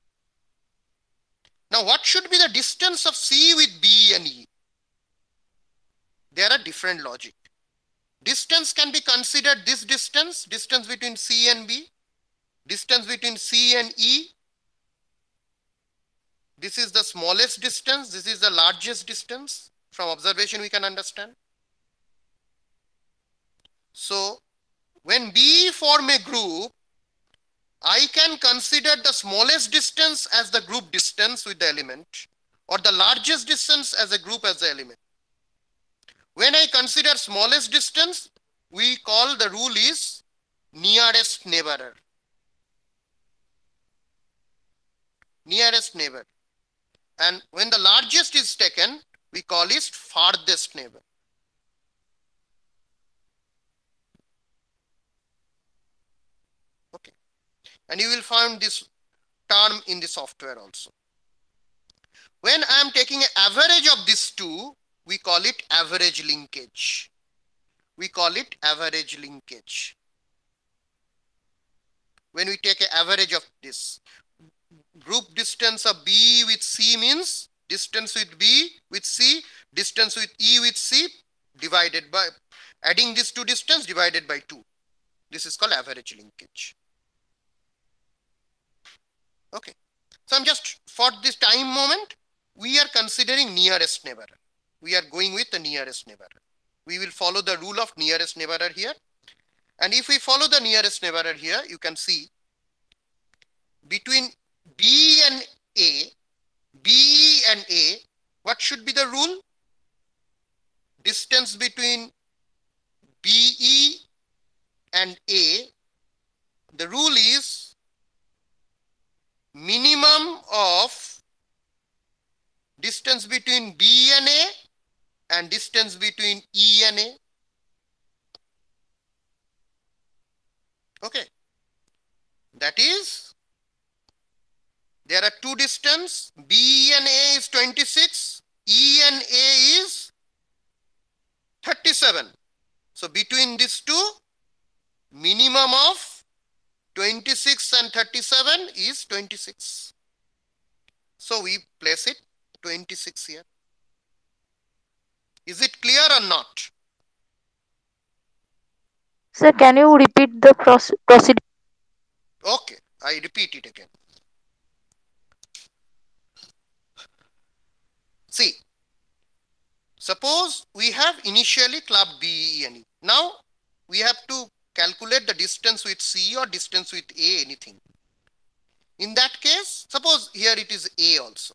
Now, what should be the distance of C with B and E? There are different logic. Distance can be considered this distance, distance between C and B, distance between C and E. This is the smallest distance, this is the largest distance. From observation, we can understand. So, when B form a group, I can consider the smallest distance as the group distance with the element, or the largest distance as a group as the element. When I consider smallest distance, we call the rule is nearest neighbor. Nearest neighbor. And when the largest is taken, we call it farthest neighbor. Okay. And you will find this term in the software also. When I am taking an average of these two, we call it average linkage. We call it average linkage. When we take an average of this, group distance of B with C means distance with B with C, distance with E with C divided by, adding this two distance divided by two. This is called average linkage. Okay. So I'm just, for this time moment, we are considering nearest neighbor. We are going with the nearest neighbor. We will follow the rule of nearest neighbor here. And if we follow the nearest neighbor here, you can see between B and A, B and A, what should be the rule? Distance between B E and A, the rule is minimum of distance between B and A and distance between E and A. Okay. That is, there are two distance, B and A is twenty-six, E and A is thirty-seven. So between these two, minimum of twenty-six and thirty-seven is twenty-six. So we place it twenty-six here. Is it clear or not? Sir, can you repeat the procedure? Okay, I repeat it again. See, suppose we have initially clubbed B, E and E. Now we have to calculate the distance with C or distance with A, anything. In that case, suppose here it is A also.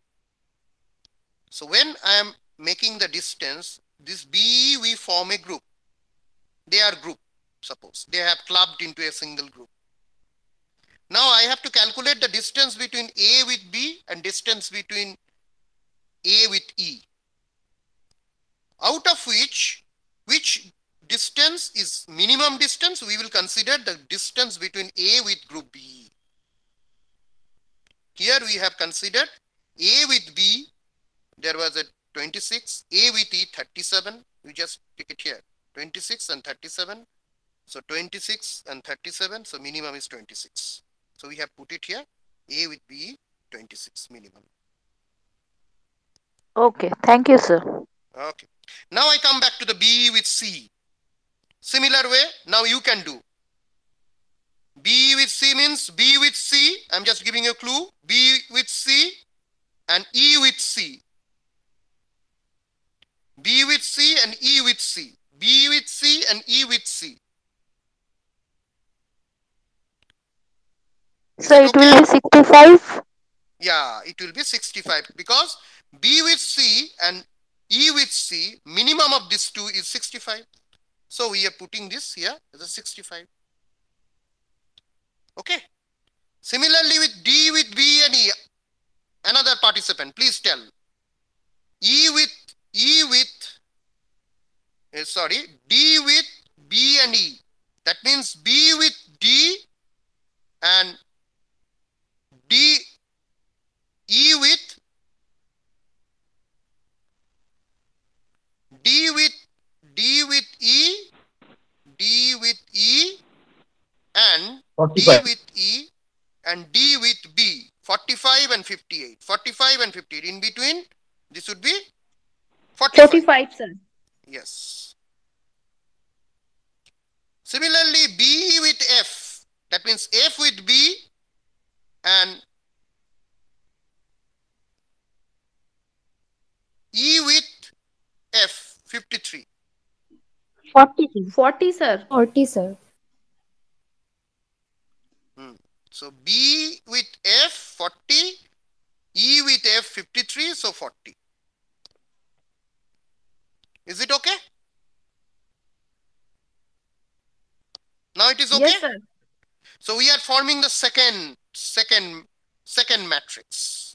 So when I am making the distance, this B, we form a group. They are group, suppose. They have clubbed into a single group. Now I have to calculate the distance between A with B and distance between A with E. Out of which, which distance is minimum distance, we will consider the distance between A with group B. Here we have considered A with B, there was a twenty-six, A with E thirty-seven, we just take it here, twenty-six and thirty-seven. So twenty-six and thirty-seven, so minimum is twenty-six. So we have put it here, A with B, twenty-six minimum. Okay, thank you, sir. Okay. Now I come back to the B with C. Similar way, now you can do. B with C means B with C, I'm just giving a clue, B with C and E with C. B with C and E with C. B with C and E with C. So it will be sixty-five? Yeah, it will be sixty-five because B with C and E with C, minimum of these two is sixty-five. So we are putting this here as a sixty-five. Okay. Similarly with D with B and E, another participant, please tell. E with, E with, uh, sorry, D with B and E. That means B with D and D, E with, D with, D with E, D with E forty-five. with E, and D with B. forty-five and fifty-eight. forty-five and fifty-eight. In between, this would be forty-five. forty-five, sir. Yes. Similarly, B with F. That means F with B and E with F, fifty-three. forty. forty, sir. forty, sir. Hmm. So B with F, forty, E with F, fifty-three, so forty. Is it okay? Now it is okay? Yes, sir. So we are forming the second, second, second matrix.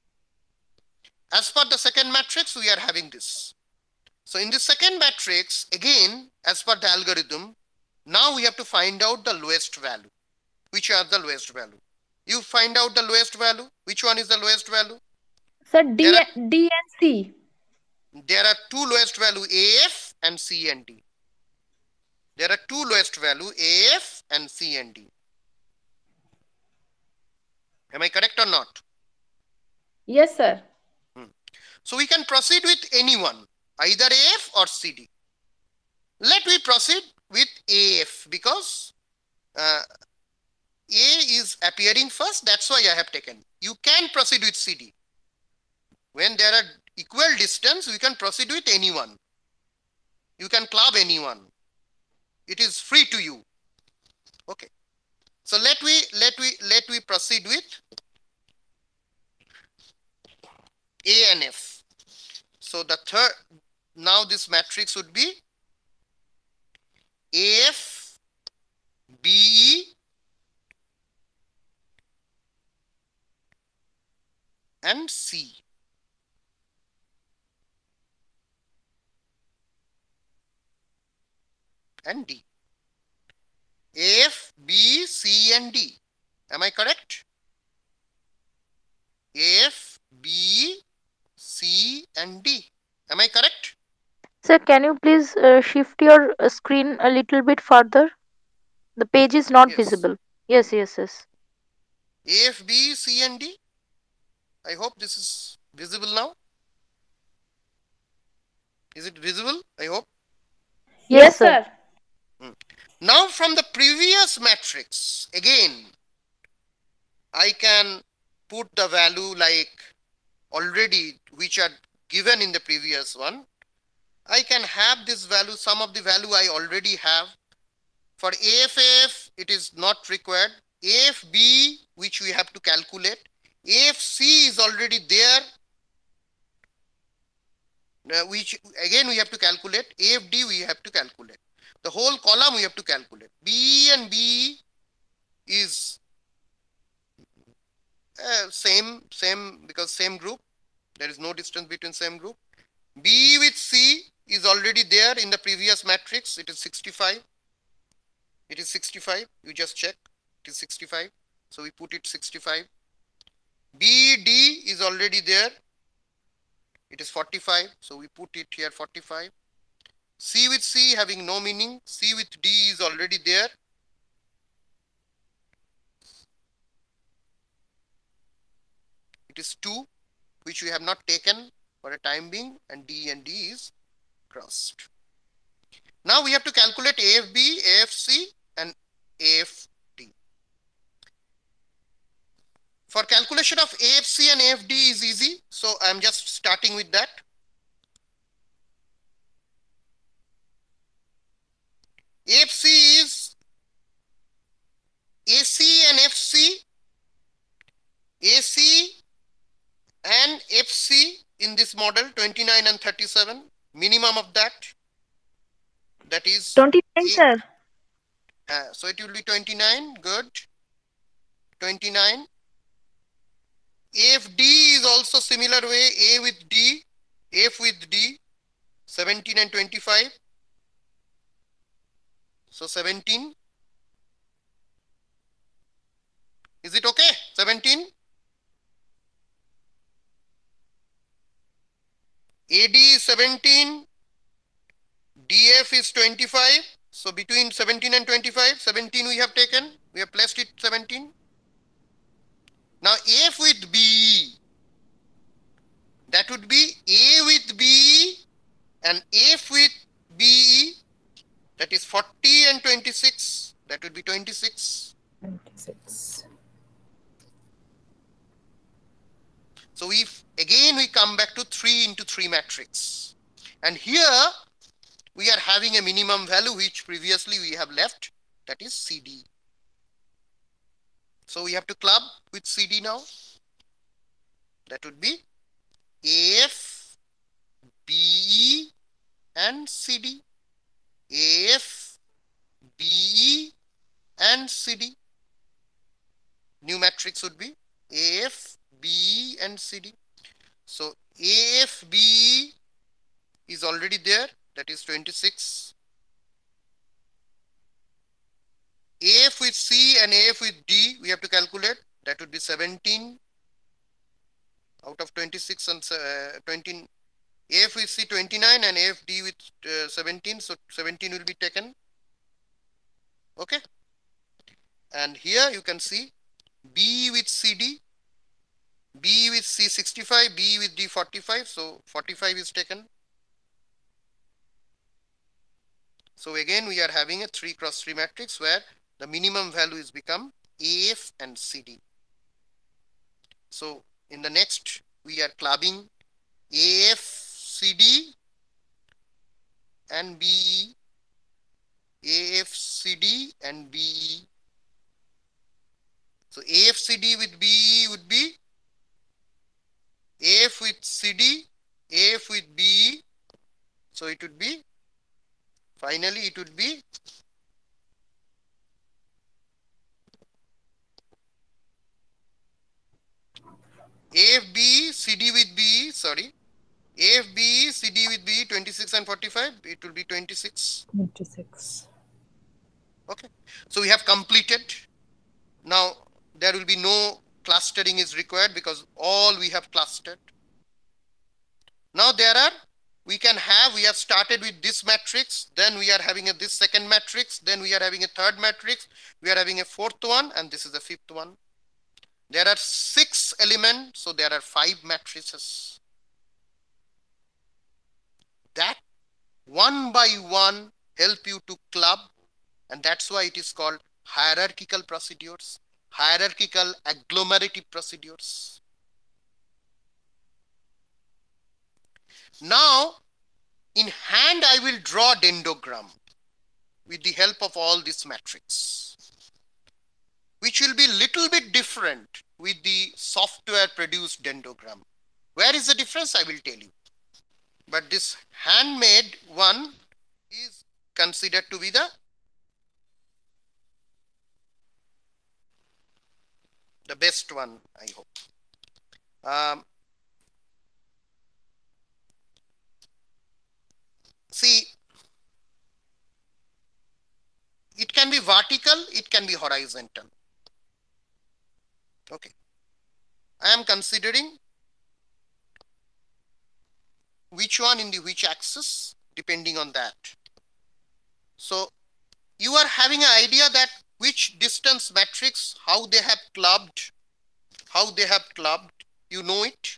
As per the second matrix, we are having this. So in the second matrix, again, as per the algorithm, now we have to find out the lowest value. Which are the lowest value? You find out the lowest value. Which one is the lowest value? Sir, D, There are- D and C. There are two lowest value, A F and C and D. There are two lowest value, A F and C and D. Am I correct or not? Yes, sir. So we can proceed with anyone, either A F or C D. Let me proceed with A F because uh, A is appearing first. That's why I have taken. You can proceed with C D. When there are equal distance, we can proceed with anyone. You can club anyone. It is free to you. Okay. So let we let we let we proceed with A and F. So the third, now this matrix would be A F, B E, and C. And D. A F, B, C, and D. Am I correct? A F, B, C, and D. Am I correct? Sir, can you please uh, shift your uh, screen a little bit further? The page is not Yes. visible. Yes, yes, yes. A F, B, C, and D. I hope this is visible now. Is it visible? I hope. Yes, Yes, sir. sir. Now from the previous matrix, again, I can put the value like already which are given in the previous one. I can have this value, some of the value I already have. For A F F, it is not required. A F B, which we have to calculate. A F C is already there, uh, which again we have to calculate. A F D we have to calculate. The whole column we have to calculate. B and B is uh, same, same because same group. There is no distance between same group. B with C is already there in the previous matrix. It is sixty-five. It is sixty-five. You just check. It is sixty-five. So we put it sixty-five. B D is already there. It is forty-five. So we put it here forty-five. C with C having no meaning. C with D is already there. It is two, which we have not taken for a time being, and D and D is crossed. Now we have to calculate A F B, A F C, and A F D. For calculation of A F C and A F D is easy, so I'm just starting with that. A F C is A C and F C, A C and F C in this model, twenty-nine and thirty-seven, minimum of that, that is twenty-nine, A- sir. uh, so it will be twenty-nine, good, twenty-nine. A F D is also similar way, A with D, F with D, seventeen and twenty-five. So seventeen. Is it okay? seventeen. A D is seventeen. D F is twenty-five. So between seventeen and twenty-five, seventeen we have taken. We have placed it seventeen. Now F with B, that would be A with B and F with B, that is forty and twenty-six, that would be twenty-six. twenty-six. So if again we come back to three into three matrix, and here we are having a minimum value which previously we have left, that is C D. So we have to club with C D now. That would be A F, B E and C D. A F, B E and C D. New matrix would be A F, B E and C D. So A F, B E is already there, that is twenty-six. A F with C and A F with D we have to calculate, that would be seventeen out of twenty-six and uh, twenty. A F with C twenty-nine and A F D with uh, seventeen, so seventeen will be taken. Okay. And here you can see B with C D, B with C sixty-five, B with D forty-five, so forty-five is taken. So again we are having a three cross three matrix where the minimum value is become A F and C D. So in the next we are clubbing A F, C D and B E, A F, C D and B E. So A F C D with B E would be A F with C D, A F with B E. So it would be, finally it would be A F B, C D with B E, sorry. A F B, C D with B, twenty-six and forty-five, it will be twenty-six. twenty-six. Okay. So we have completed. Now there will be no clustering is required because all we have clustered. Now there are, we can have, we have started with this matrix, then we are having a, this second matrix, then we are having a third matrix, we are having a fourth one, and this is the fifth one. There are six elements, so there are five matrices. That one by one help you to club, and that's why it is called hierarchical procedures, hierarchical agglomerative procedures. Now, in hand, I will draw dendrogram with the help of all this matrix, which will be little bit different with the software produced dendrogram. Where is the difference? I will tell you. But this handmade one is considered to be the the best one, I hope. Um, see, it can be vertical, it can be horizontal. Okay. I am considering which one in the which axis, depending on that. So you are having an idea that which distance matrix, how they have clubbed, how they have clubbed, you know it.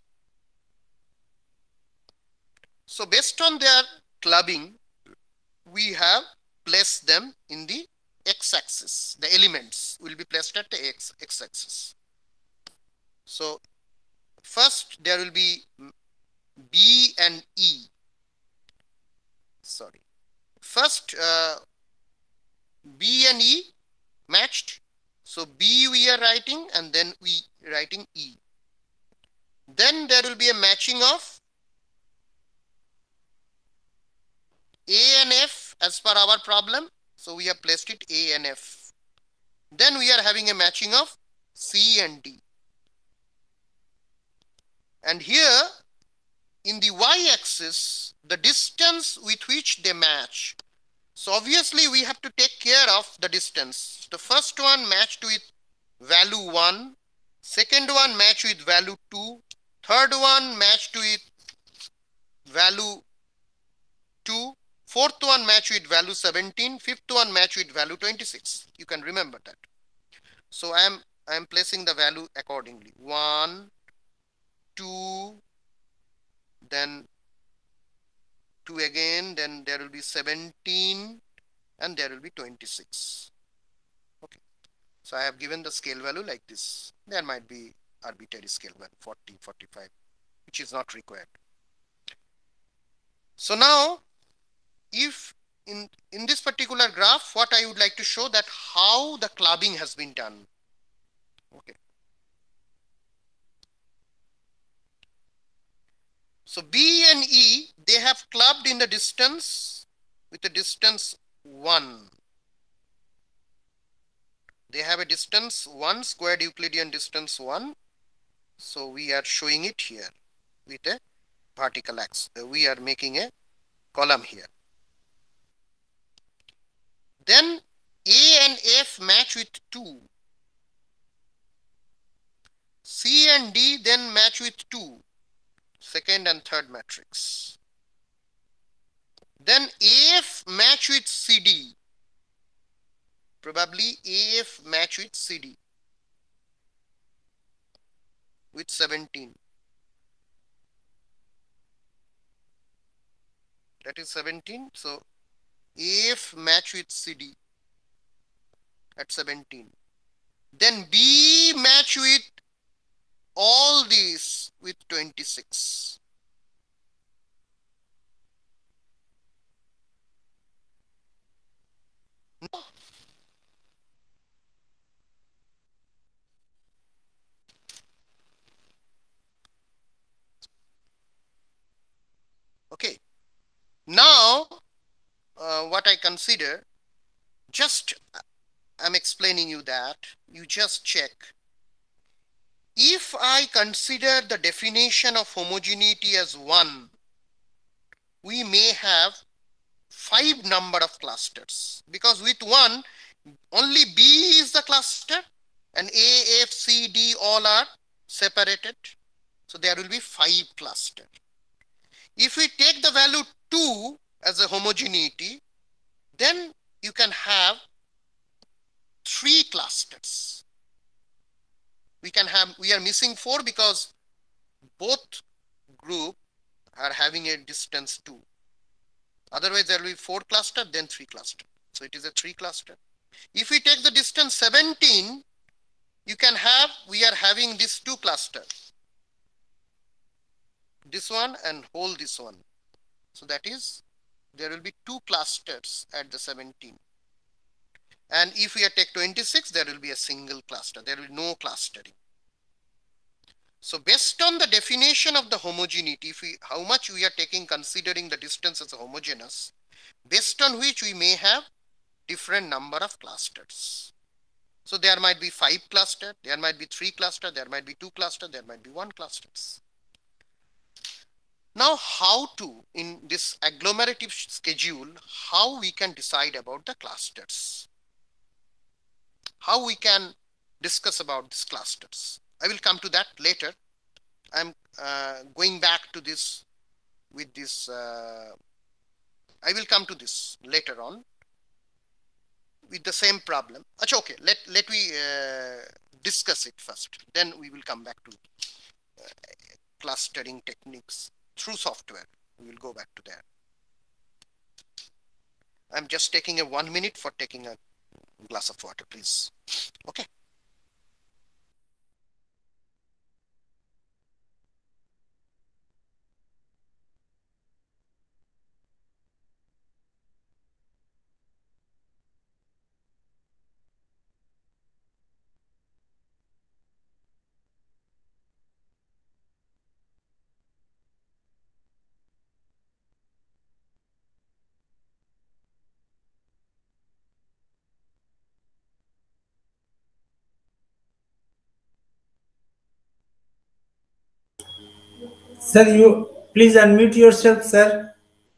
So based on their clubbing, we have placed them in the x-axis. The elements will be placed at the x-axis. So first there will be B and E. Sorry. First uh, B and E matched. So B we are writing and then we writing E. Then there will be a matching of A and F as per our problem. So we have placed it A and F. Then we are having a matching of C and D. And here in the y-axis, the distance with which they match. So obviously we have to take care of the distance. The first one matched with value one, second one matched with value two, third one matched with value two, fourth one matched with value seventeen, fifth one matched with value twenty-six. You can remember that. So I am I am placing the value accordingly. One, two, then two again, then there will be seventeen, and there will be twenty-six. Okay. So I have given the scale value like this. There might be arbitrary scale value, forty, forty-five, which is not required. So now, if in, in this particular graph, what I would like to show that how the clubbing has been done. Okay. So B and E, they have clubbed in the distance with the distance one. They have a distance one, squared Euclidean distance one. So we are showing it here with a vertical axis. We are making a column here. Then A and F match with two. C and D then match with two. Second and third matrix. Then A F match with C D. Probably A F match with C D with seventeen. That is seventeen. So A F match with C D at seventeen. Then B match with all these with twenty-six. No. Okay. Now, uh, what I consider, just I'm explaining you that, you just check. If I consider the definition of homogeneity as one, we may have five number of clusters, because with one, only B is the cluster and A, F, C, D all are separated. So there will be five clusters. If we take the value two as a homogeneity, then you can have three clusters. We can have, we are missing four because both group are having a distance two. Otherwise there will be four cluster, then three cluster. So it is a three cluster. If we take the distance seventeen, you can have, we are having this two cluster. This one and whole this one. So that is, there will be two clusters at the seventeen. And if we take twenty-six, there will be a single cluster. There will be no clustering. So based on the definition of the homogeneity, if we, how much we are taking considering the distance as a homogeneous, based on which we may have different number of clusters. So there might be five cluster, there might be three cluster, there might be two cluster, there might be one clusters. Now how to, in this agglomerative schedule, how we can decide about the clusters? How we can discuss about these clusters? I will come to that later. I'm uh, going back to this with this. Uh, I will come to this later on with the same problem. Achha, okay, let, let me uh, discuss it first. Then we will come back to uh, clustering techniques through software. We will go back to that. I'm just taking a one minute for taking a glass of water, please. Okay. Sir, you please unmute yourself, sir.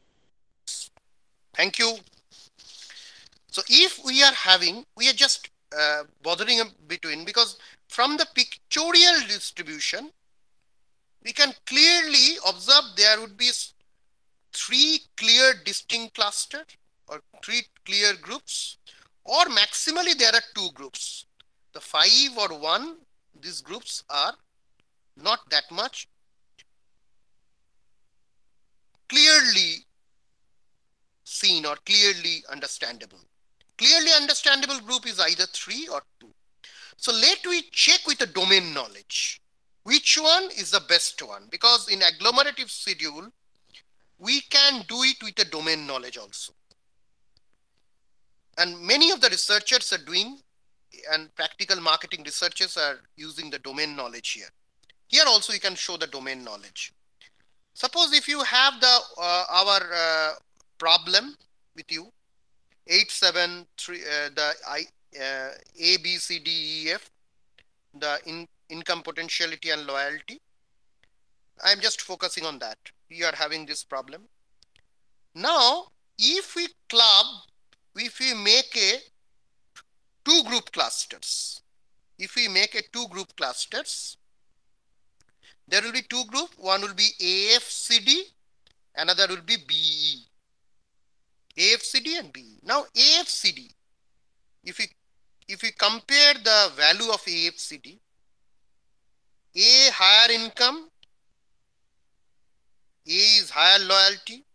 Thank you. So if we are having, we are just uh, bothering between, because from the pictorial distribution, we can clearly observe there would be three clear distinct clusters or three clear groups, or maximally there are two groups. the five or one, these groups are not that much clearly seen or clearly understandable. Clearly understandable group is either three or two. So let we check with the domain knowledge. Which one is the best one? Because in agglomerative schedule, we can do it with the domain knowledge also. And many of the researchers are doing, and practical marketing researchers are using the domain knowledge here. Here also you can show the domain knowledge. Suppose if you have the uh, our uh, problem with you, eight, seven, three, uh, the I, uh, A, B, C, D, E, F, the in, income potentiality and loyalty. I'm just focusing on that. You are having this problem. Now, if we club, if we make a two group clusters, if we make a two group clusters, there will be two group. One will be A F C D, another will be B E. A F C D and B E. Now A F C D, if we if we compare the value of A F C D, A higher income, A is higher loyalty,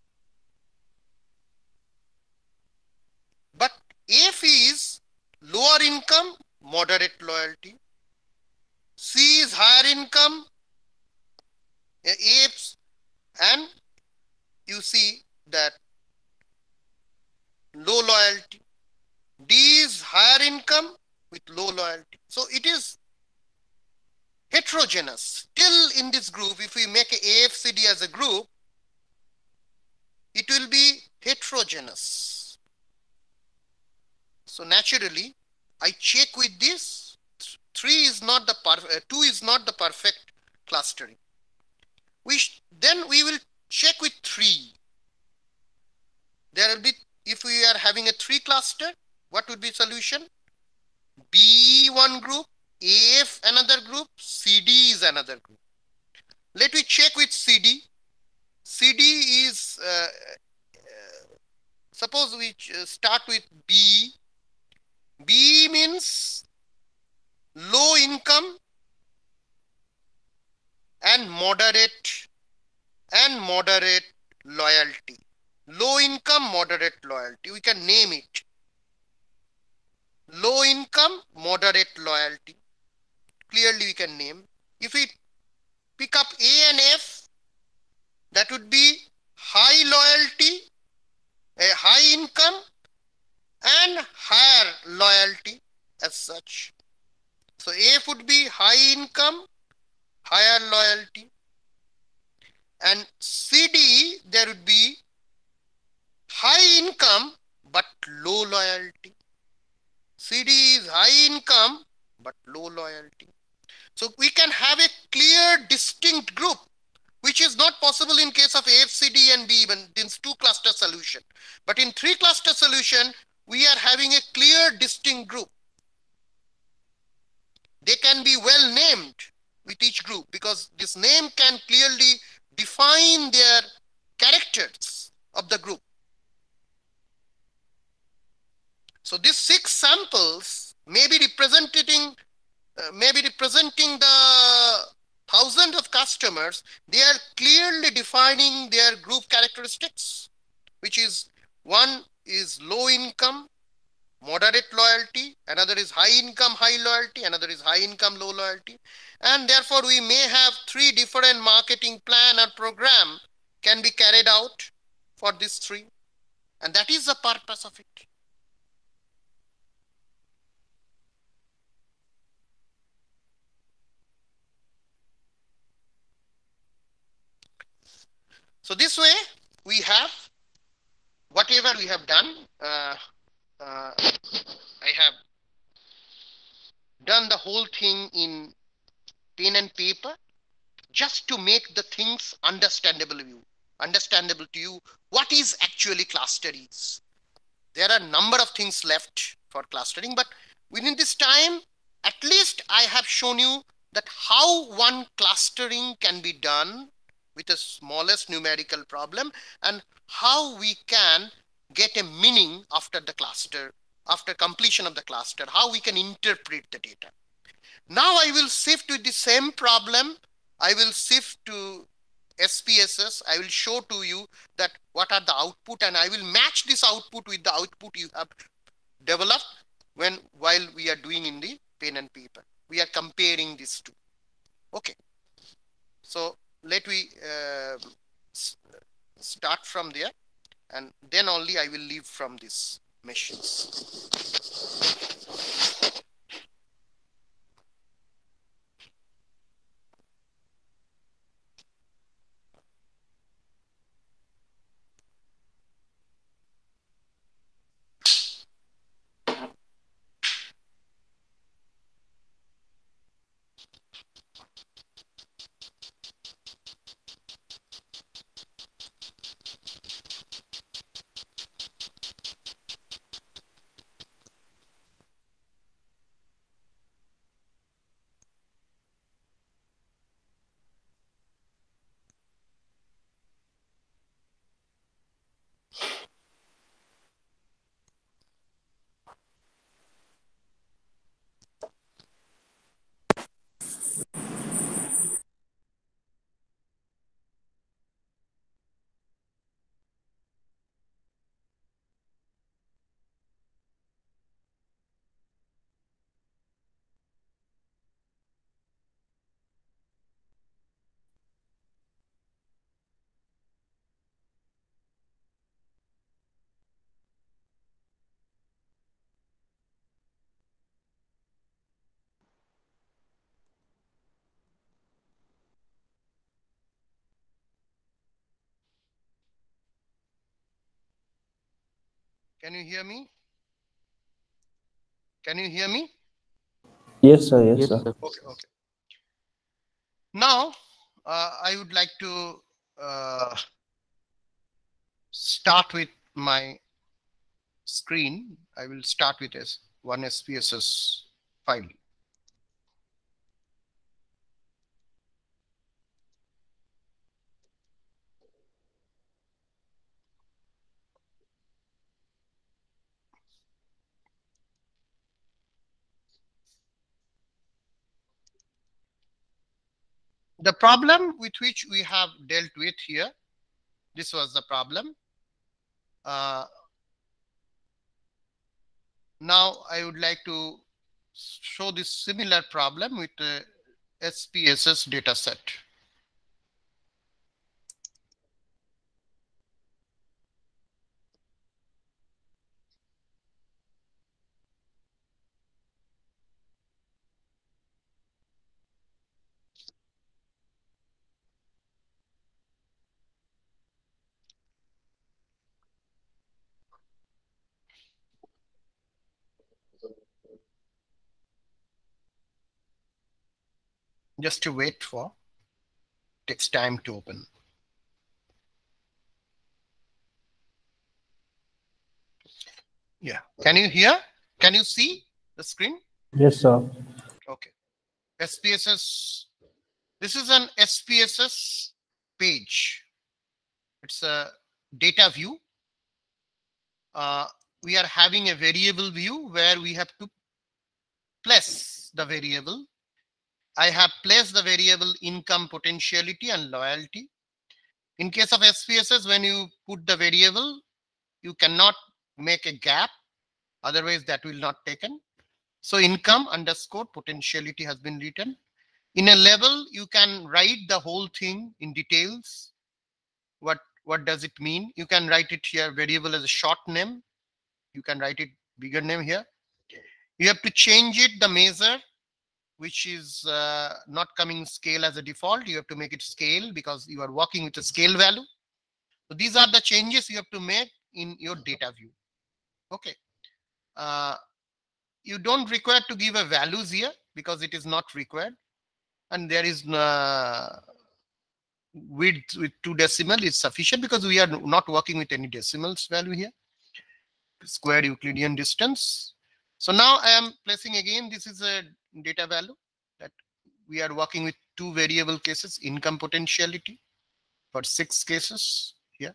but F is lower income, moderate loyalty. C is higher income, F, and you see that low loyalty. D is higher income with low loyalty. So it is heterogeneous. Still in this group, if we make a A F C D as a group, it will be heterogeneous. So naturally, I check with this. Three is not the perfect. Two is not the perfect clustering. We then we will check with three. There will be, if we are having a three cluster, what would be solution? B one group, A F another group, C D is another group. Let me check with C D. C D is, uh, uh, suppose we start with B. B means low income and moderate and moderate loyalty. Low income, moderate loyalty. We can name it. Low income, moderate loyalty. Clearly we can name. If we pick up A and F, that would be high loyalty, a high income and higher loyalty as such. So F would be high income, higher loyalty. And C D, there would be high income but low loyalty. C D is high income but low loyalty. So we can have a clear distinct group, which is not possible in case of A F C D and B, even in two cluster solution. But in three cluster solution, we are having a clear distinct group. They can be well named with each group because this name can clearly define their characters of the group. So these six samples may be representing, uh, may be representing the thousands of customers. They are clearly defining their group characteristics, which is one is low income, moderate loyalty, another is high income, high loyalty, another is high income, low loyalty. And therefore we may have three different marketing plan or program can be carried out for these three. And that is the purpose of it. So this way we have whatever we have done. Uh, uh, I have done the whole thing in pen and paper just to make the things understandable to you, understandable to you what is actually cluster is. There are a number of things left for clustering, but within this time, at least I have shown you that how one clustering can be done with the smallest numerical problem and how we can get a meaning after the cluster after completion of the cluster, how we can interpret the data. Now I will shift with the same problem. I will shift to S P S S. I will show to you that what are the output, and I will match this output with the output you have developed when while we are doing in the pen and paper. We are comparing these two. Okay. So let we uh, start from there, and then only I will leave from these machines. Can you hear me? Can you hear me? Yes, sir. Yes, sir. Okay, okay. Now, uh, I would like to uh, start with my screen. I will start with S one S P S S file. The problem with which we have dealt with here, this was the problem. Uh, now I would like to show this similar problem with the S P S S data set. Just to wait for, takes time to open. Yeah, can you hear? Can you see the screen? Yes, sir. Okay. S P S S, this is an S P S S page. It's a data view. Uh, we are having a variable view where we have to place the variable. I have placed the variable income potentiality and loyalty. In case of S P S S, when you put the variable, you cannot make a gap. Otherwise, that will not taken. So income underscore potentiality has been written. In a level, you can write the whole thing in details. What, what does it mean? You can write it here, variable as a short name. You can write it bigger name here. You have to change it, the measure, which is uh, not coming scale as a default. You have to make it scale because you are working with a scale value. So these are the changes you have to make in your data view. Okay. Uh, you don't require to give a values here because it is not required. And there is uh, width with two decimal is sufficient because we are not working with any decimals value here. Square Euclidean distance. So now I am placing again, this is a data value that we are working with two variable cases, income potentiality for six cases here.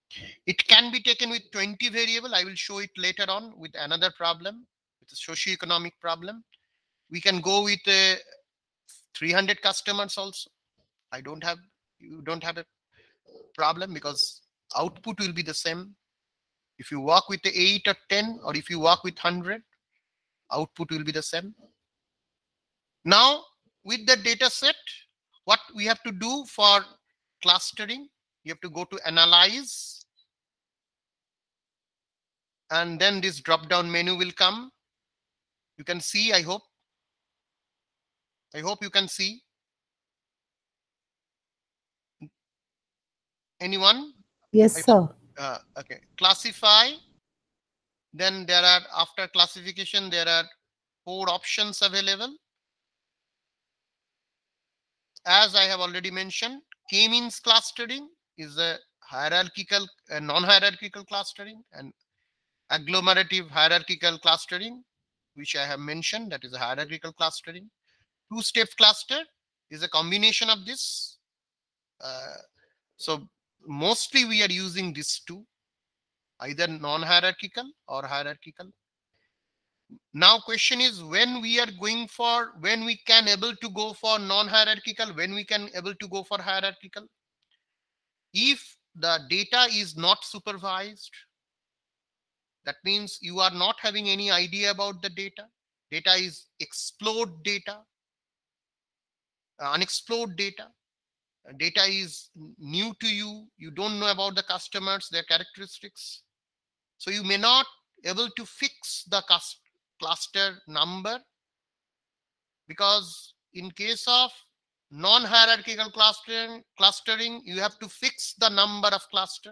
It can be taken with twenty variable. I will show it later on with another problem, with a socio-economic problem. We can go with uh, three hundred customers also. I don't have, you don't have a problem because output will be the same. If you work with the eight or ten, or if you work with one hundred, output will be the same. Now, with the data set, what we have to do for clustering, you have to go to analyze, and then this drop down menu will come. You can see, I hope. I hope you can see. Anyone? Yes, sir. Uh, okay. Classify. Then there are, after classification, there are four options available. As I have already mentioned, K-means clustering is a hierarchical, a non-hierarchical clustering, and agglomerative hierarchical clustering, which I have mentioned, that is a hierarchical clustering. Two-step cluster is a combination of this. Uh, so mostly we are using these two, either non-hierarchical or hierarchical. Now question is, when we are going for, when we can able to go for non-hierarchical, when we can able to go for hierarchical. If the data is not supervised, that means you are not having any idea about the data. Data is explored data, uh, unexplored data. Uh, data is new to you. You don't know about the customers, their characteristics. So you may not able to fix the cluster number, because in case of non-hierarchical clustering, clustering, you have to fix the number of cluster.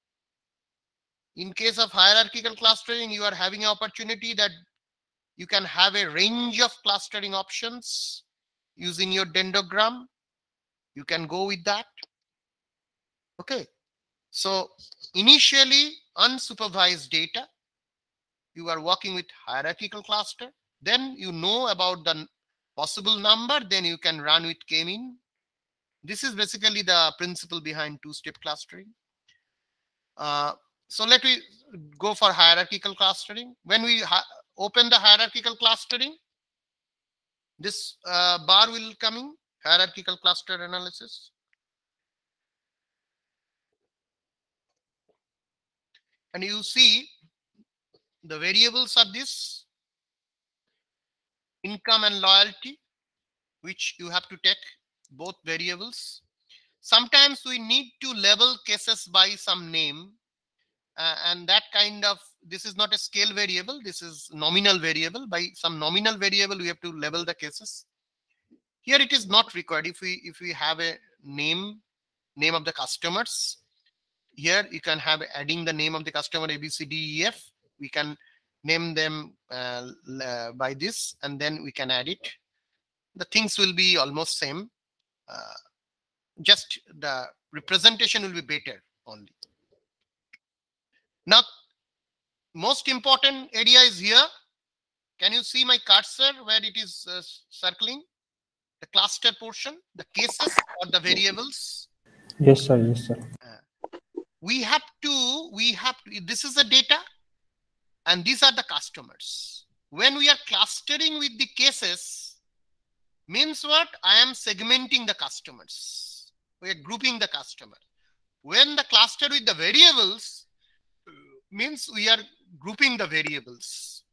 In case of hierarchical clustering, you are having an opportunity that you can have a range of clustering options using your dendrogram. You can go with that. Okay. So initially, unsupervised data, you are working with hierarchical cluster. Then you know about the possible number, then you can run with K-mean. This is basically the principle behind two-step clustering. Uh, so let me go for hierarchical clustering. When we open the hierarchical clustering, this uh, bar will come in, hierarchical cluster analysis. And you see the variables are this: income and loyalty, which you have to take both variables. Sometimes we need to label cases by some name, uh, and that kind of, this is not a scale variable, this is nominal variable. By some nominal variable, we have to label the cases. Here it is not required. If we if we have a name, name of the customers, here you can have adding the name of the customer A B C D E F. We can name them uh, uh, by this, and then we can add it. The things will be almost same. Uh, just the representation will be better only. Now, most important area is here. Can you see my cursor where it is uh, circling? The cluster portion, the cases or the variables? Yes, sir. Yes, sir. Uh, we have to, we have to, this is the data and these are the customers. When we are clustering with the cases, means what? I am segmenting the customers. We are grouping the customer. When the cluster with the variables, means we are grouping the variables.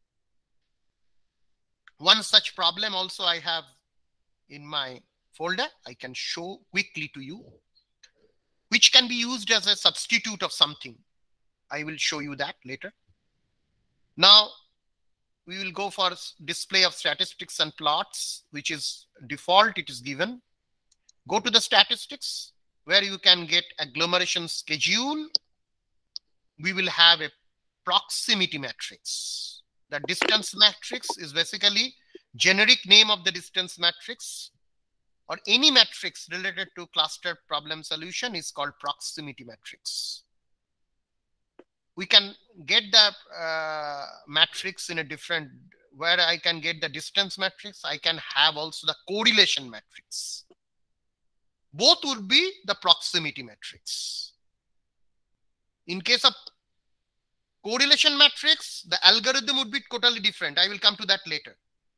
One such problem also I have in my folder. I can show quickly to you, which can be used as a substitute of something. I will show you that later. Now, we will go for display of statistics and plots, which is default, it is given. Go to the statistics where you can get agglomeration schedule. We will have a proximity matrix. The distance matrix is basically generic name of the distance matrix, or any matrix related to cluster problem solution is called proximity matrix. We can get the uh, matrix in a different, where I can get the distance matrix, I can have also the correlation matrix. Both would be the proximity matrix. In case of correlation matrix, the algorithm would be totally different. I will come to that later.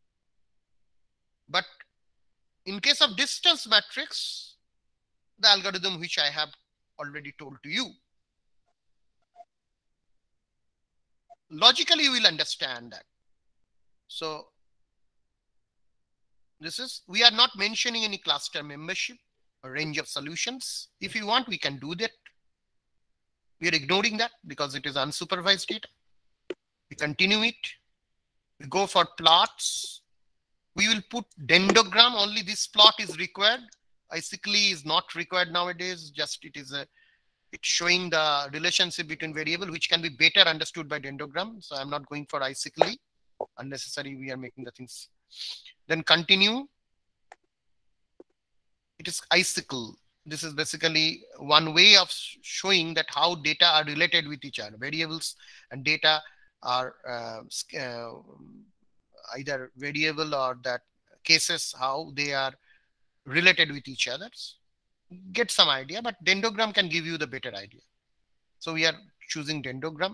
But in case of distance matrix, the algorithm which I have already told to you. Logically, you will understand that. So this is, we are not mentioning any cluster membership or range of solutions. If you want, we can do that. We are ignoring that because it is unsupervised data. We continue it. We go for plots. We will put dendrogram. Only this plot is required. Acyclically is not required nowadays. Just it is a, it's showing the relationship between variable, which can be better understood by dendrogram. So I'm not going for acyclically. Unnecessary. We are making the things. Then continue. It is acyclical. This is basically one way of showing that how data are related with each other. Variables and data are uh, uh, either variable or that cases, how they are related with each other. Get some idea, but dendrogram can give you the better idea. So we are choosing dendrogram.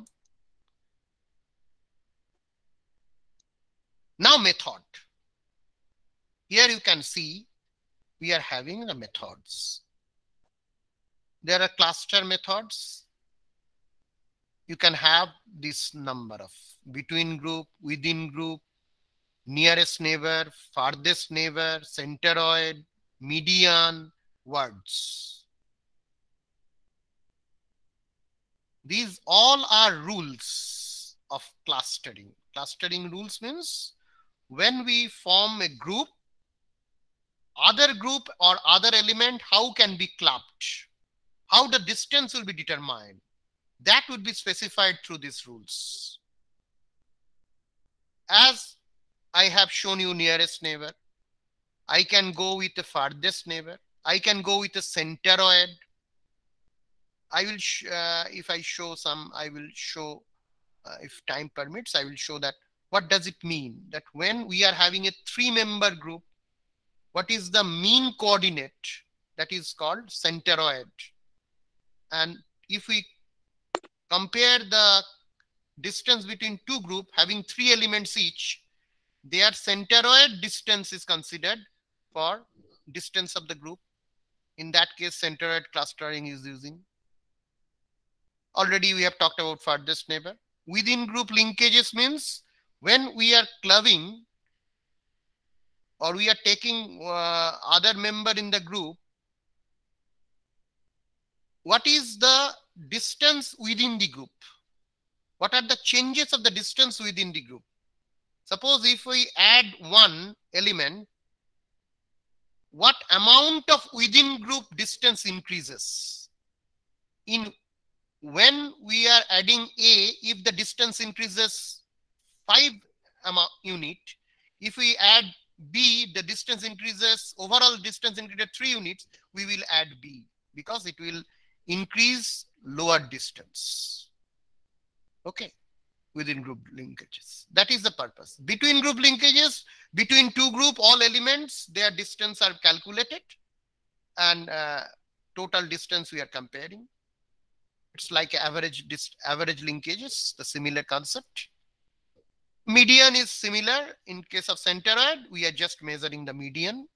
Now method. Here you can see we are having the methods. There are cluster methods. You can have this number of between group, within group, nearest neighbor, farthest neighbor, centroid, median, words. These all are rules of clustering. Clustering rules means when we form a group, other group or other element, how can be clubbed? How the distance will be determined? That would be specified through these rules. As I have shown you nearest neighbor, I can go with the farthest neighbor. I can go with the centroid. I will, uh, if I show some, I will show, uh, if time permits, I will show that. What does it mean? That when we are having a three-member group, what is the mean coordinate? That is called centroid. And if we compare the distance between two groups having three elements each, their centroid distance is considered for distance of the group. In that case, centroid clustering is using. Already we have talked about farthest neighbor. Within group linkages means when we are clubbing or we are taking uh, other member in the group, what is the distance within the group? What are the changes of the distance within the group? Suppose if we add one element, what amount of within group distance increases? In when we are adding A, if the distance increases five amount unit, if we add B, the distance increases, overall distance increases three units, we will add B because it will increase lower distance. Okay, within group linkages. That is the purpose. Between group linkages, between two group, all elements, their distance are calculated and uh, total distance we are comparing. It's like average, average linkages, the similar concept. Median is similar. In case of centroid, we are just measuring the median.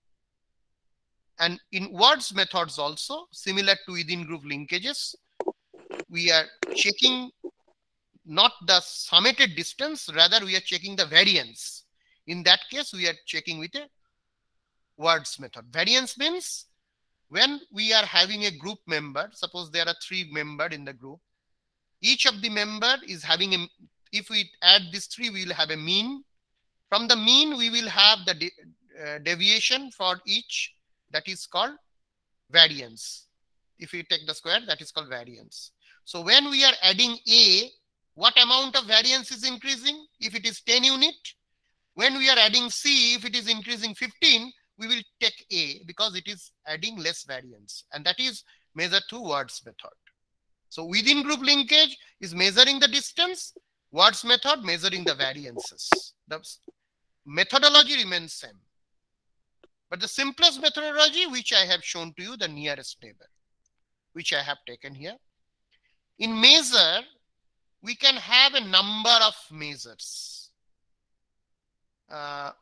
And in words methods also, similar to within group linkages, we are checking not the summated distance, rather we are checking the variance. In that case, we are checking with a words method. Variance means when we are having a group member, suppose there are three members in the group, each of the member is having a, if we add these three, we will have a mean. From the mean, we will have the de uh, deviation for each. That is called variance. If we take the square, that is called variance. So when we are adding A, what amount of variance is increasing? If it is ten unit, when we are adding C, if it is increasing fifteen, we will take A because it is adding less variance. And that is measured through words method. So within group linkage is measuring the distance, words method measuring the variances. The methodology remains same. But the simplest methodology, which I have shown to you, the nearest neighbor, which I have taken here. In measure, we can have a number of measures. Uh,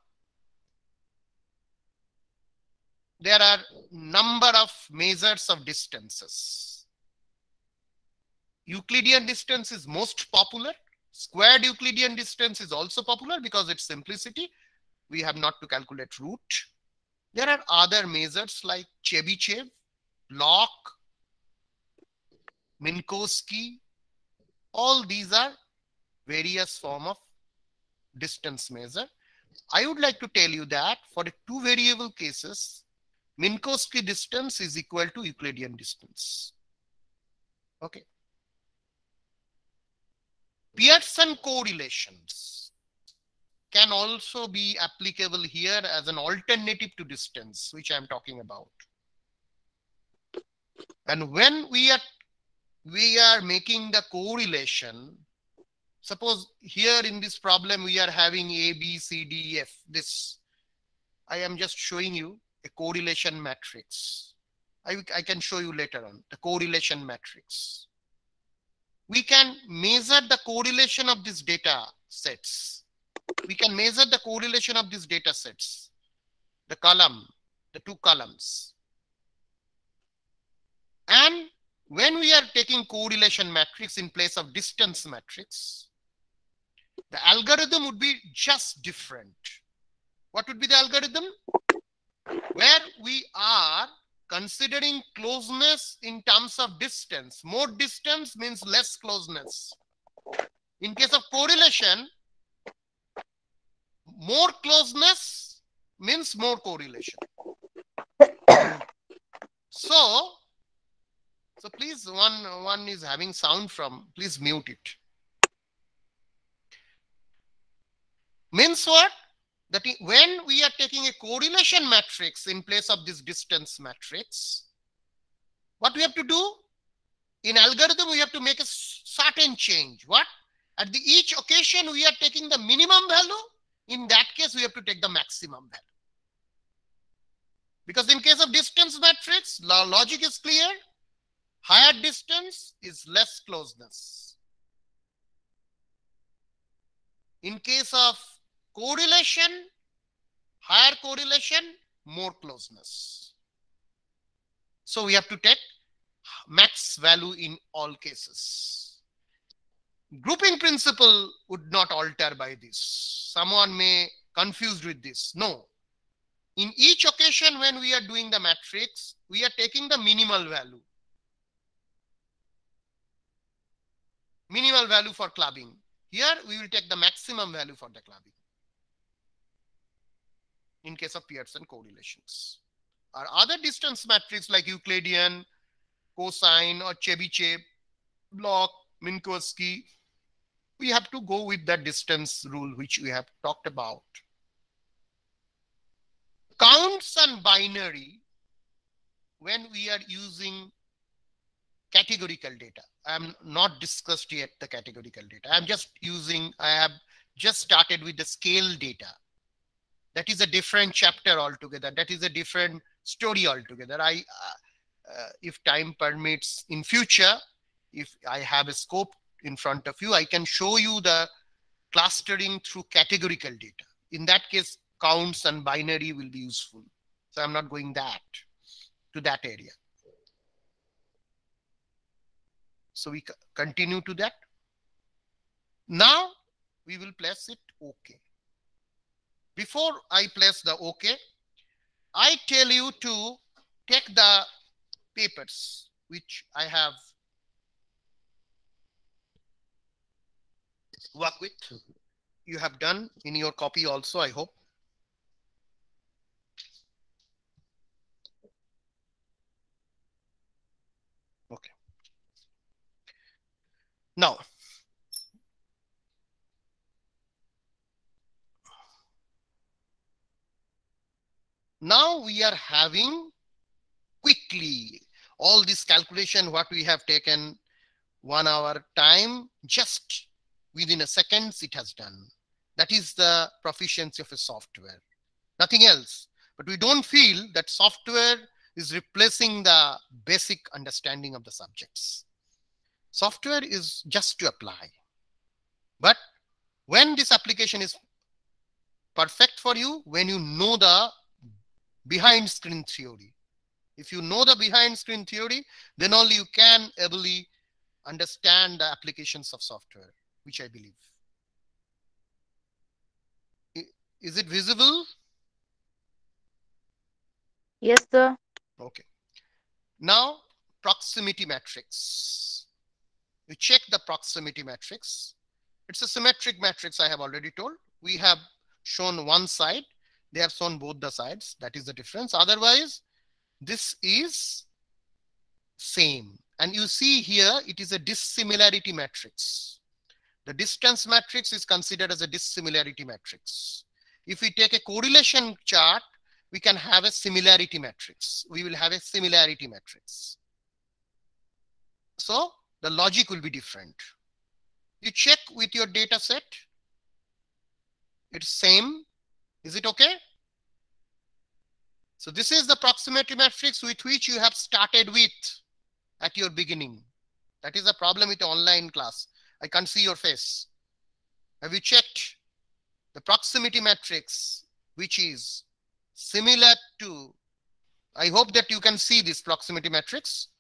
there are number of measures of distances. Euclidean distance is most popular. Squared Euclidean distance is also popular because it's simplicity. We have not to calculate root. There are other measures like Chebyshev, Bloch, Minkowski. All these are various form of distance measure. I would like to tell you that for the two variable cases, Minkowski distance is equal to Euclidean distance. Okay. Pearson correlations can also be applicable here as an alternative to distance, which I am talking about. And when we are we are making the correlation, suppose here in this problem we are having A, B, C, D, F. This I am just showing you a correlation matrix. I, I can show you later on the correlation matrix. We can measure the correlation of these data sets. We can measure the correlation of these data sets, the column, the two columns. And when we are taking correlation matrix in place of distance matrix, the algorithm would be just different. What would be the algorithm? Where we are considering closeness in terms of distance. More distance means less closeness. In case of correlation, more closeness means more correlation. So, so please, one, one is having sound from, please mute it. Means what? That when we are taking a correlation matrix in place of this distance matrix, what we have to do? In algorithm, we have to make a certain change. What? At the each occasion, we are taking the minimum value. In that case, we have to take the maximum value. Because in case of distance matrix, logic is clear. Higher distance is less closeness. In case of correlation, higher correlation, more closeness. So we have to take max value in all cases. Grouping principle would not alter by this. Someone may confused with this. No. In each occasion when we are doing the matrix, we are taking the minimal value. Minimal value for clubbing. Here we will take the maximum value for the clubbing. In case of Pearson correlations. Or other distance matrix like Euclidean, cosine or Chebyshev, Bloch, Minkowski, we have to go with that distance rule which we have talked about. Counts and binary when we are using categorical data. I am not discussed yet the categorical data. I am just using, I have just started with the scale data. That is a different chapter altogether. That is a different story altogether. I, uh, uh, if time permits in future, if I have a scope in front of you, I can show you the clustering through categorical data. In that case, counts and binary will be useful. So I'm not going that to that area. So we continue to that. Now we will place it OK. Before I place the OK, I tell you to take the papers which I have worked with. You have done in your copy also, I hope. Okay. Now, now we are having quickly all this calculation, what we have taken one hour time, just within a seconds it has done. That is the proficiency of a software, nothing else. But we don't feel that software is replacing the basic understanding of the subjects. Software is just to apply. But when this application is perfect for you, when you know the behind screen theory. If you know the behind screen theory, then only you can ably understand the applications of software, which I believe. Is it visible? Yes, sir. Okay. Now, proximity matrix. You check the proximity matrix. It's a symmetric matrix, I have already told. We have shown one side. They have shown both the sides. That is the difference. Otherwise, this is same. And you see here, it is a dissimilarity matrix. The distance matrix is considered as a dissimilarity matrix. If we take a correlation chart, we can have a similarity matrix. We will have a similarity matrix. So the logic will be different. You check with your data set. It's same. Is it okay? So this is the proximity matrix with which you have started with at your beginning. That is a problem with the online class. I can't see your face. Have you checked the proximity matrix, which is similar to, I hope that you can see this proximity matrix.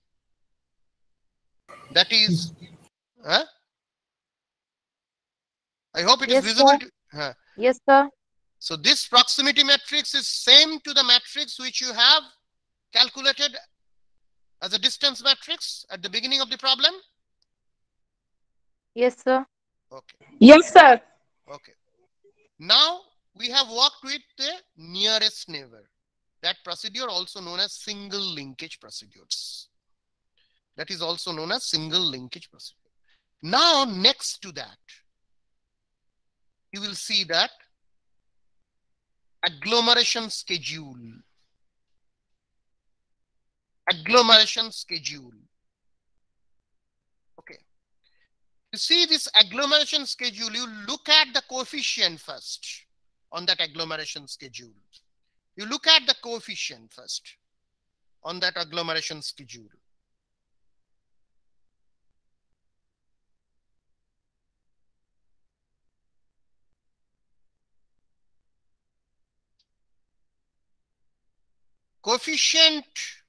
That is, huh? I hope it Yes, is visible. sir. To, huh. Yes, sir. So this proximity matrix is same to the matrix which you have calculated as a distance matrix at the beginning of the problem. Yes, sir. Okay. Yes, sir. Okay. Now we have worked with the nearest neighbor. That procedure also known as single linkage procedures. That is also known as single linkage procedure. Now next to that, you will see that agglomeration schedule. Agglomeration schedule. Okay. You see this agglomeration schedule, you look at the coefficient first on that agglomeration schedule. You look at the coefficient first on that agglomeration schedule. Coefficient,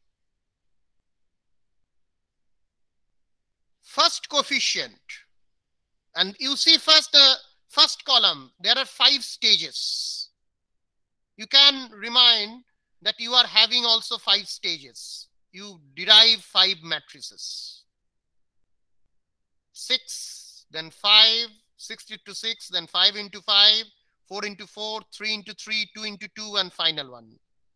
first coefficient, and you see first the first column, there are five stages. You can remind that you are having also five stages. You derive five matrices. Six, then five, six into six, then five into five, four into four, three into three, two into two, and final one.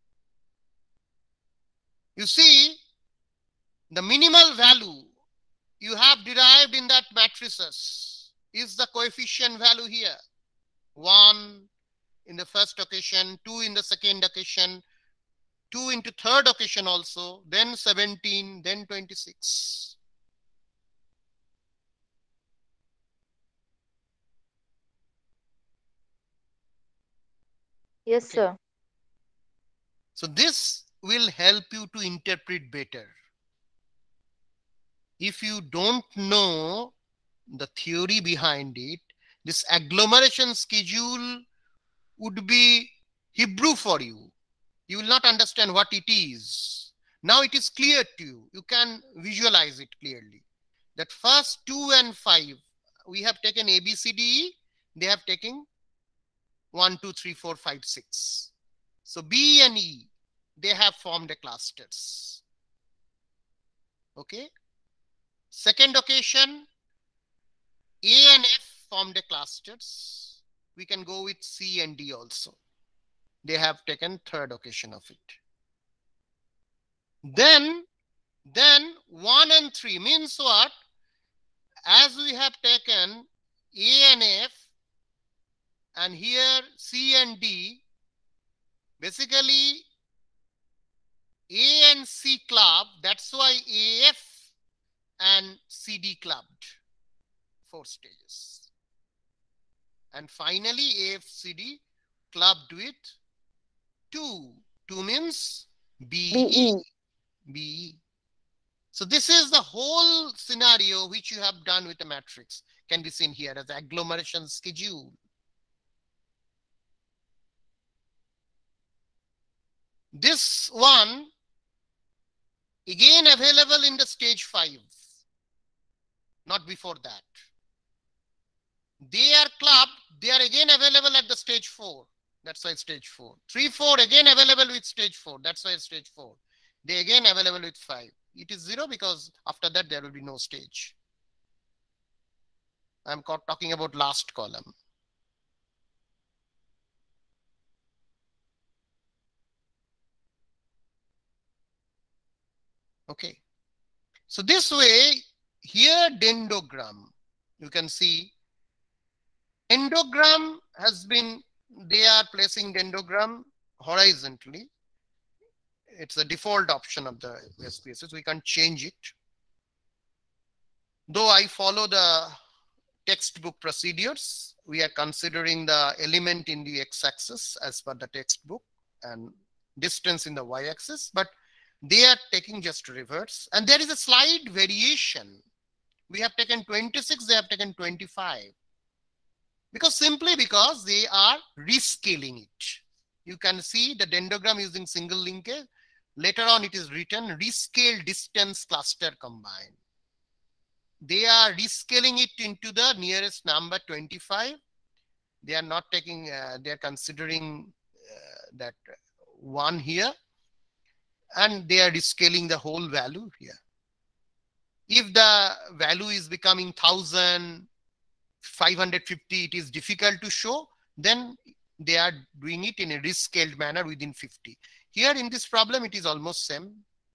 You see, the minimal value you have derived in that matrices is the coefficient value here. one in the first occasion, two in the second occasion, two into third occasion also, then seventeen, then twenty-six. Yes, Okay. sir. So this will help you to interpret better. If you don't know the theory behind it, this agglomeration schedule would be Hebrew for you. You will not understand what it is. Now it is clear to you. You can visualize it clearly. That first two and five, we have taken A, B, C, D, E. They have taken one, two, three, four, five, six. So B and E, they have formed a clusters. Okay. Second occasion, A and F formed a clusters. We can go with C and D also. They have taken third occasion of it. Then, then one and three means what? As we have taken A and F, and here C and D, basically A and C club, that's why A F and C D clubbed, four stages. And finally A F C D clubbed with two. two means B E. B E. B E. So this is the whole scenario which you have done with the matrix, can be seen here as agglomeration schedule. This one again available in the stage five, not before that. They are clubbed, they are again available at the stage four. That's why stage four. Three, four again available with stage four. That's why stage four. They again available with five. It is zero because after that there will be no stage. I'm talking about last column. Okay. So this way, here dendrogram, you can see dendrogram has been, they are placing dendrogram horizontally. It's the default option of the S P S S. We can't change it. Though I follow the textbook procedures, we are considering the element in the x-axis as per the textbook and distance in the y-axis, but they are taking just reverse. And there is a slight variation. We have taken twenty-six, they have taken twenty-five. Because simply because they are rescaling it. You can see the dendrogram using single linkage. Later on it is written rescale distance cluster combined. They are rescaling it into the nearest number twenty-five. They are not taking, uh, they are considering uh, that one here. And they are rescaling the whole value here. If the value is becoming one thousand five hundred fifty, it is difficult to show, then they are doing it in a rescaled manner within fifty. Here in this problem, it is almost same.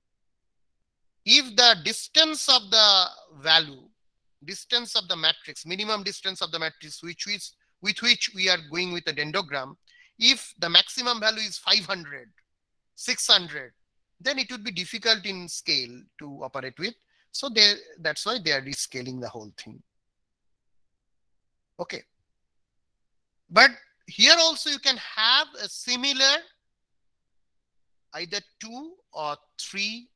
If the distance of the value, distance of the matrix, minimum distance of the matrix, which is with which we are going with the dendrogram, if the maximum value is five hundred, six hundred, then it would be difficult in scale to operate with. So they, that's why they are rescaling the whole thing. Okay. But here also you can have a similar either two or three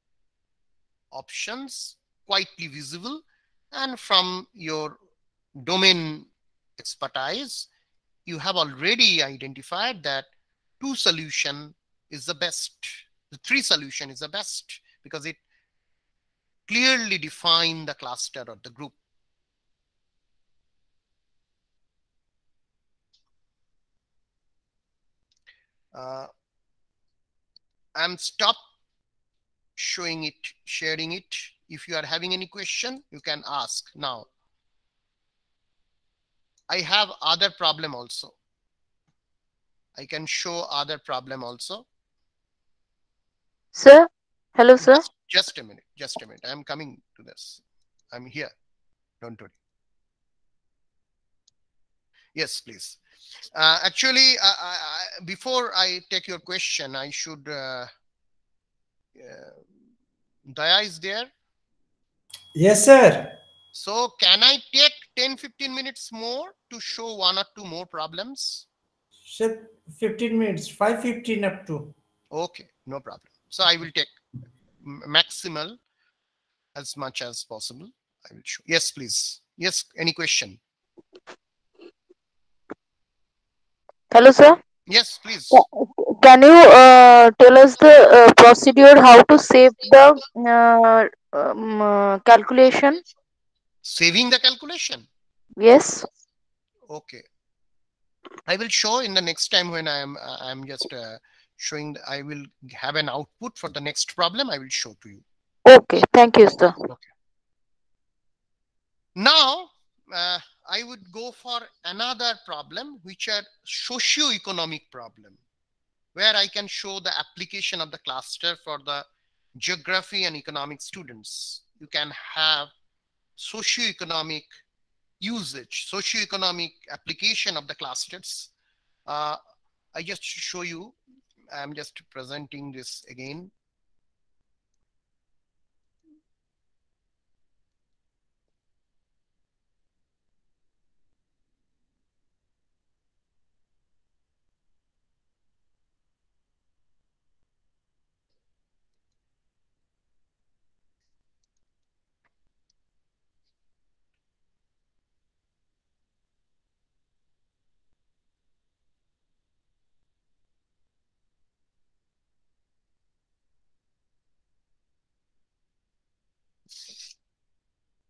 options quietly visible, and from your domain expertise, you have already identified that two solution is the best. The three solution is the best because it clearly define the cluster or the group. Uh, I'm stop showing it, sharing it. If you are having any question, you can ask now. I have other problem also. I can show other problem also. Sir, hello, sir. Just, just a minute, just a minute. I'm coming to this. I'm here. Don't worry. Yes, please. Uh, actually, uh, I, I, before I take your question, I should. Uh, uh, Daya is there? Yes, sir. So, can I take ten fifteen minutes more to show one or two more problems? Sir, fifteen minutes, five fifteen up to. Okay, no problem. So, I will take maximal as much as possible. I will show. Yes, please. Yes, any question? Hello, sir. Yes, please. Can you uh, tell us the uh, procedure how to save the uh, um, uh, calculation? Saving the calculation? Yes. Okay. I will show in the next time when I am I am just uh, showing. I will have an output for the next problem. I will show to you. Okay. Thank you, sir. Okay. Now, uh, I would go for another problem, which are socio-economic problem, where I can show the application of the cluster for the geography and economic students. You can have socio-economic usage, socio-economic application of the clusters. Uh, I just show you, I'm just presenting this again.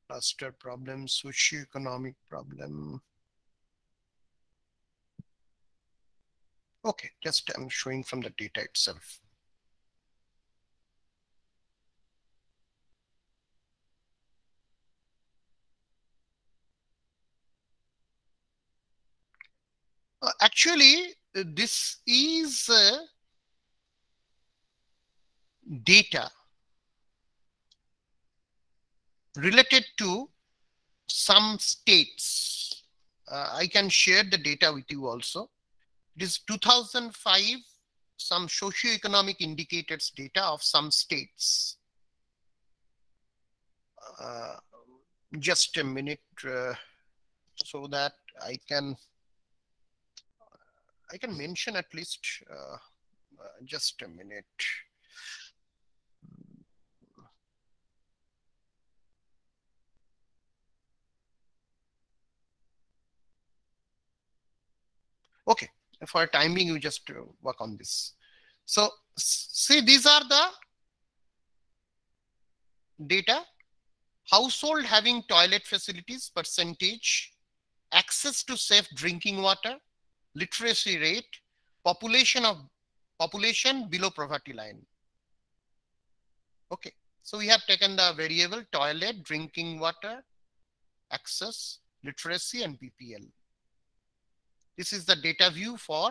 Cluster problem, socioeconomic problem. Okay, just I'm showing from the data itself. Uh, actually, uh, this is uh, data related to some states. Uh, I can share the data with you also. It is two thousand five, some socioeconomic indicators data of some states. Uh, just a minute uh, so that I can I can mention at least uh, uh, just a minute. Okay, for timing, you just uh, work on this. So see, these are the data. Household having toilet facilities percentage, access to safe drinking water, literacy rate, population of population below poverty line. Okay, so we have taken the variable toilet, drinking water, access, literacy, and B P L. This is the data view for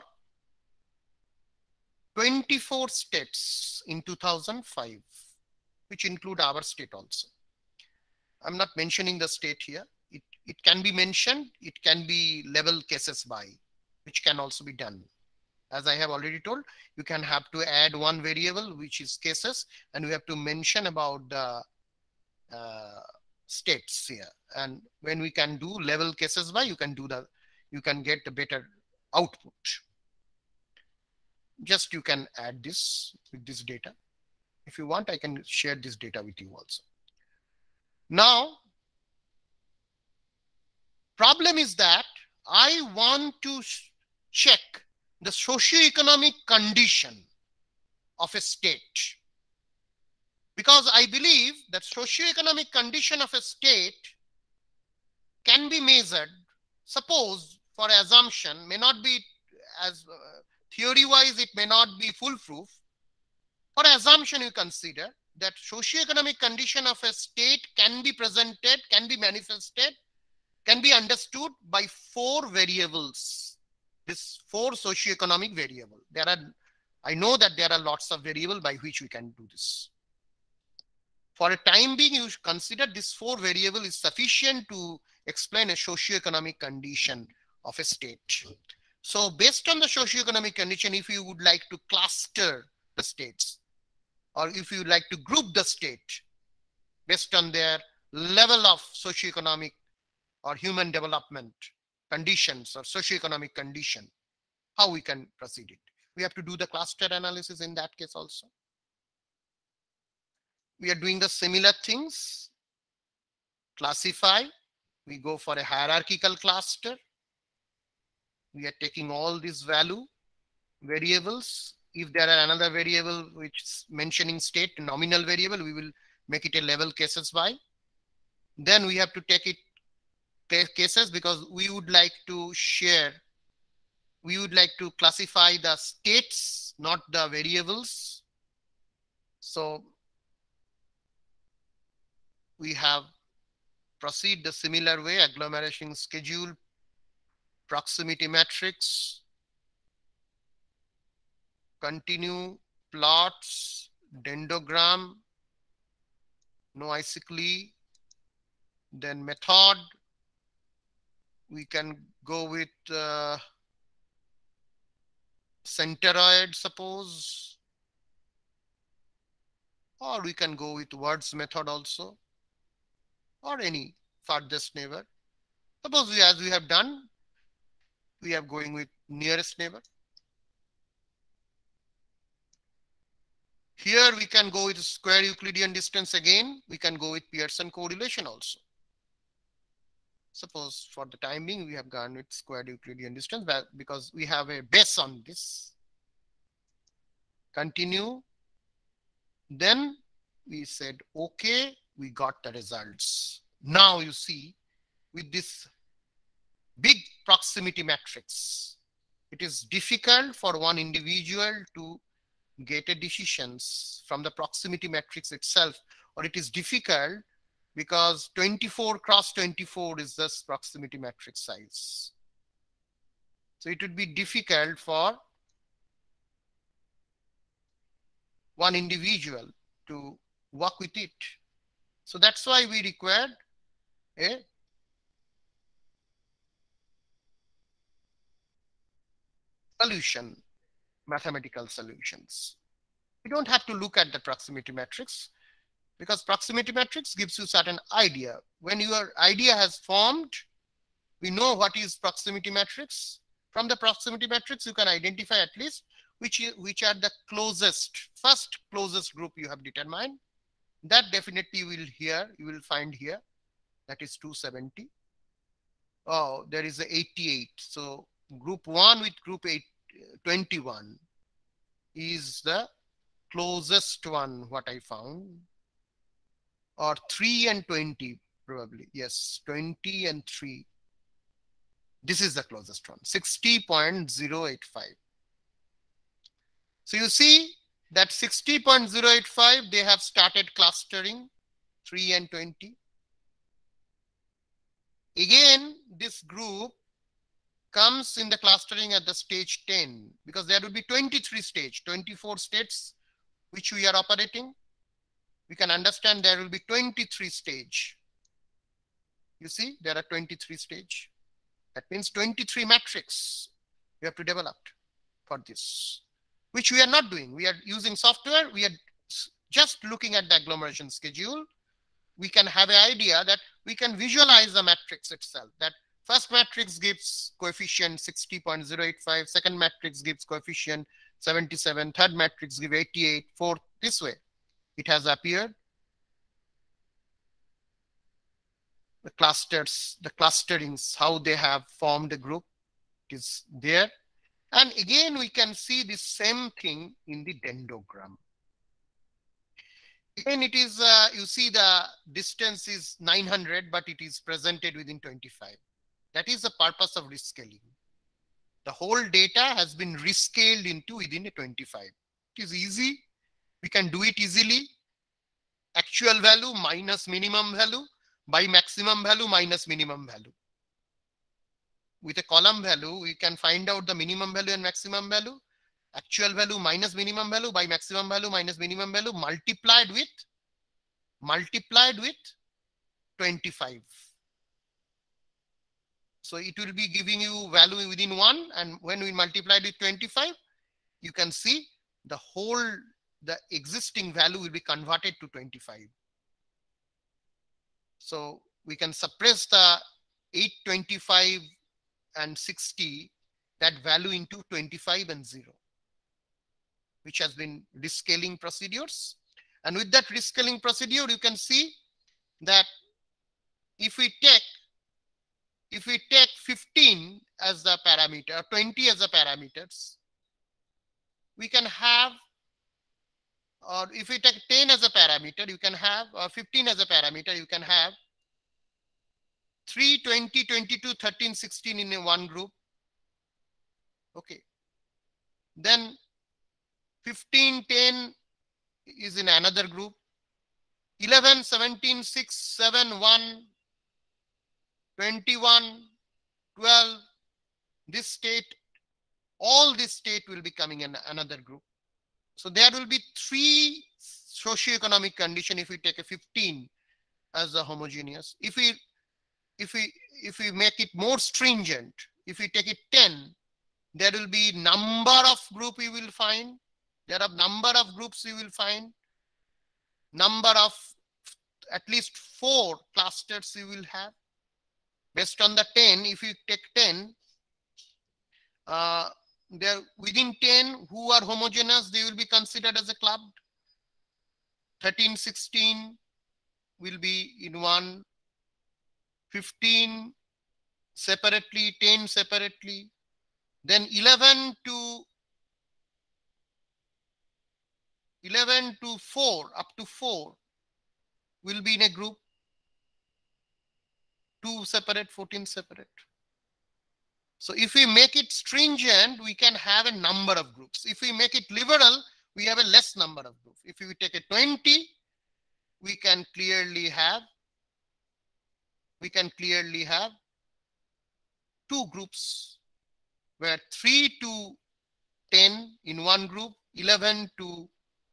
twenty-four states in two thousand five, which include our state also. I'm not mentioning the state here. It, it can be mentioned. It can be level cases by, which can also be done. As I have already told, you can have to add one variable, which is cases, and we have to mention about the uh, states here. And when we can do level cases by, you can do the, you can get a better output. Just you can add this with this data. If you want, I can share this data with you also. Now, problem is that I want to check the socioeconomic condition of a state, because I believe that socioeconomic condition of a state can be measured. Suppose, for assumption, may not be as uh, theory-wise, it may not be foolproof. For assumption, you consider that socioeconomic condition of a state can be presented, can be manifested, can be understood by four variables. This four socioeconomic variable. There are, I know that there are lots of variables by which we can do this. For a time being, you should consider this four variable is sufficient to explain a socioeconomic condition of a state. So based on the socioeconomic condition, if you would like to cluster the states, or if you like to group the state based on their level of socioeconomic or human development conditions or socioeconomic condition, how we can proceed it. We have to do the cluster analysis in that case also. We are doing the similar things. Classify. We go for a hierarchical cluster. We are taking all these value variables. If there are another variable which is mentioning state, nominal variable, we will make it a level cases by. Then we have to take it cases because we would like to share, we would like to classify the states, not the variables. So we have proceed the similar way, agglomeration schedule, proximity matrix, continue, plots, dendrogram, noisically, then method. We can go with uh, centroid, suppose, or we can go with words method also, or any farthest neighbor. Suppose we, as we have done, we are going with nearest neighbor. Here we can go with square Euclidean distance again. We can go with Pearson correlation also. Suppose for the time being, we have gone with square Euclidean distance because we have a base on this. Continue. Then we said, okay, we got the results. Now you see, with this big proximity matrix, it is difficult for one individual to get a decisions from the proximity matrix itself, or it is difficult because twenty-four cross twenty-four is this proximity matrix size. So it would be difficult for one individual to work with it. So that's why we required a solution, mathematical solutions. We don't have to look at the proximity matrix, because proximity matrix gives you certain idea. When your idea has formed, we know what is proximity matrix. From the proximity matrix, you can identify at least which, which are the closest, first closest group you have determined. That definitely you will here, you will find here, that is two seventy. Oh, there is a eighty-eight. So group one with group eight, twenty-one is the closest one, what I found. Or three and twenty, probably. Yes, twenty and three. This is the closest one, sixty point zero eight five. So you see that sixty point zero eight five, they have started clustering three and twenty. Again, this group comes in the clustering at the stage ten, because there will be twenty-three stage, twenty-four states which we are operating. We can understand there will be twenty-three stage. You see, there are twenty-three stage. That means twenty-three matrix we have to develop for this, which we are not doing. We are using software. We are just looking at the agglomeration schedule. We can have an idea that we can visualize the matrix itself. That first matrix gives coefficient sixty point zero eight five, second matrix gives coefficient seventy-seven, third matrix gives eighty-eight, fourth, this way it has appeared. The clusters, the clusterings, how they have formed a group is there. And again, we can see the same thing in the dendrogram. Again, it is, uh, you see the distance is nine hundred, but it is presented within twenty-five. That is the purpose of rescaling. The whole data has been rescaled into within a twenty-five. It is easy. We can do it easily. Actual value minus minimum value by maximum value minus minimum value. With a column value, we can find out the minimum value and maximum value. Actual value minus minimum value by maximum value minus minimum value multiplied with multiplied with twenty-five. So it will be giving you value within one, and when we multiply with twenty-five, you can see the whole, the existing value will be converted to twenty-five. So we can suppress the eight, twenty-five and sixty, that value into twenty-five and zero, which has been rescaling procedures. And with that rescaling procedure, you can see that if we take if we take fifteen as the parameter, twenty as the parameters, we can have, or if we take ten as a parameter, you can have, or fifteen as a parameter, you can have three, twenty, twenty-two, thirteen, sixteen in a one group. Okay. Then fifteen, ten is in another group. eleven, seventeen, six, seven, one, twenty-one, twelve, this state, all this state will be coming in another group. So there will be three socioeconomic condition if we take a fifteen as a homogeneous. If we if we if we make it more stringent, if we take it ten, there will be number of group you will find. There are number of groups you will find. Number of at least four clusters you will have. Based on the ten, if you take ten, uh, there within ten who are homogeneous, they will be considered as a club. thirteen, sixteen will be in one. fifteen separately, ten separately. Then eleven to eleven to four, up to four will be in a group. two separate, fourteen separate. So if we make it stringent, we can have a number of groups. If we make it liberal, we have a less number of groups. If we take a twenty, we can clearly have, we can clearly have two groups where three to ten in one group, eleven to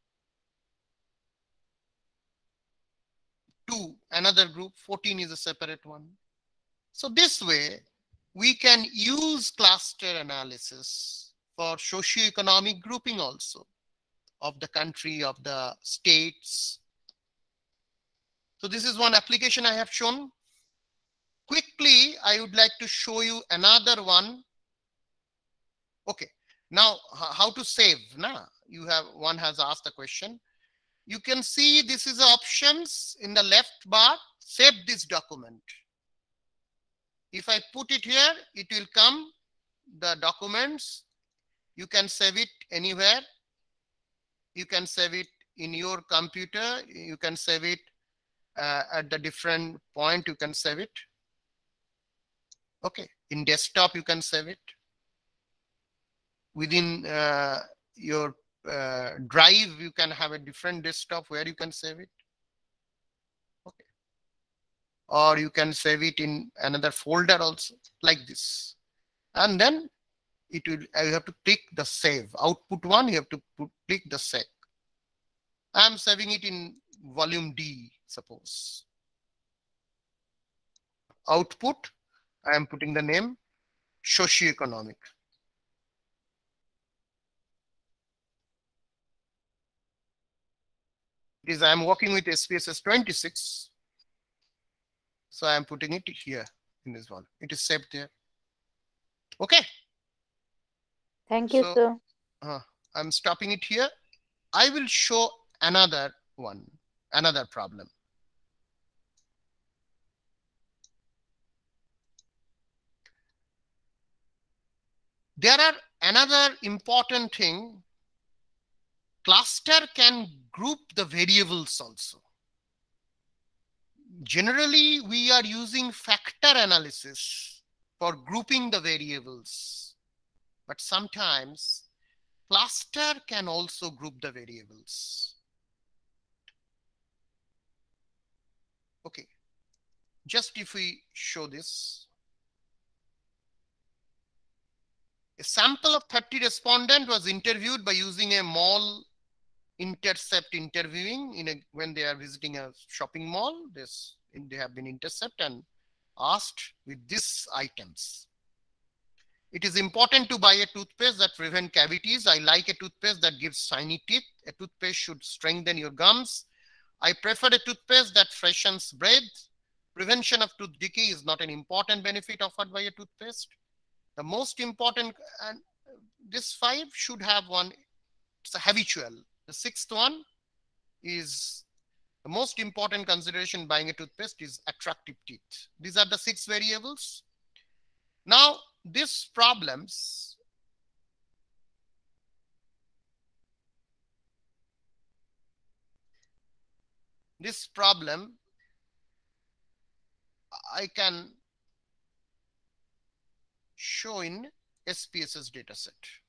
two another group, fourteen is a separate one. So this way, we can use cluster analysis for socioeconomic grouping also of the country, of the states. So this is one application I have shown. Quickly, I would like to show you another one. Okay, now how to save? Nah, you have one has asked the question. You can see this is the options in the left bar. Save this document. If I put it here, it will come the documents. You can save it anywhere. You can save it in your computer. You can save it uh, at the different point. You can save it. Okay, in desktop, you can save it. Within uh, your uh, drive, you can have a different desktop where you can save it. Okay. Or you can save it in another folder also, like this. And then it will, you have to click the save. Output one, you have to put, click the save. I am saving it in volume D, suppose. Output, I am putting the name socioeconomic. It is I am working with S P S S twenty-six. So I am putting it here in this one. It is saved there. Okay. Thank you, so, sir. Uh, I'm stopping it here. I will show another one, another problem. There are another important thing. Cluster can group the variables also. Generally, we are using factor analysis for grouping the variables. But sometimes cluster can also group the variables. Okay, just if we show this. A sample of thirty respondents was interviewed by using a mall intercept interviewing in a, when they are visiting a shopping mall. This they have been intercepted and asked with these items. It is important to buy a toothpaste that prevents cavities. I like a toothpaste that gives shiny teeth. A toothpaste should strengthen your gums. I prefer a toothpaste that freshens breath. Prevention of tooth decay is not an important benefit offered by a toothpaste. The most important, and this five should have one, it's a habitual. The sixth one is the most important consideration buying a toothpaste is attractive teeth. These are the six variables. Now, these problems, this problem, I can show in S P S S dataset.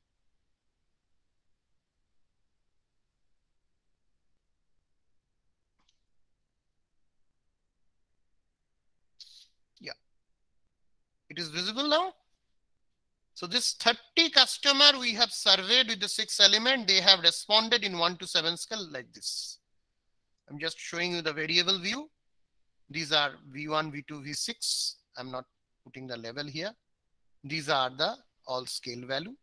Yeah, it is visible now. So this thirty customer we have surveyed with the six element, they have responded in one to seven scale like this. I'm just showing you the variable view. These are V one, V two, V six. I'm not putting the level here. These are the all scale value.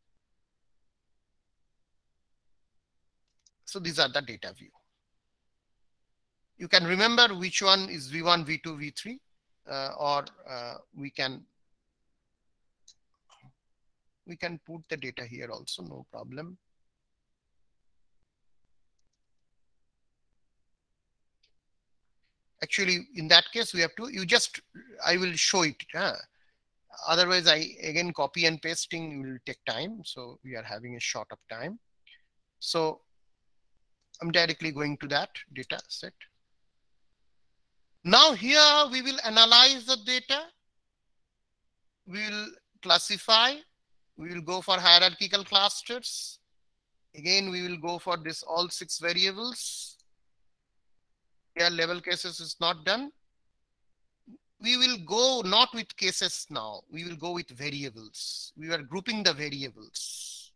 So these are the data view. You can remember which one is V one, V two, V three, uh, or uh, we can we can put the data here also, no problem. Actually, in that case, we have to, you just, I will show it. Huh? Otherwise, I again copy and pasting will take time. So we are having a short of time. So I'm directly going to that data set. Now here we will analyze the data. We will classify. We will go for hierarchical clusters. Again, we will go for this all six variables. Here level cases is not done. We will go not with cases now. We will go with variables. We are grouping the variables.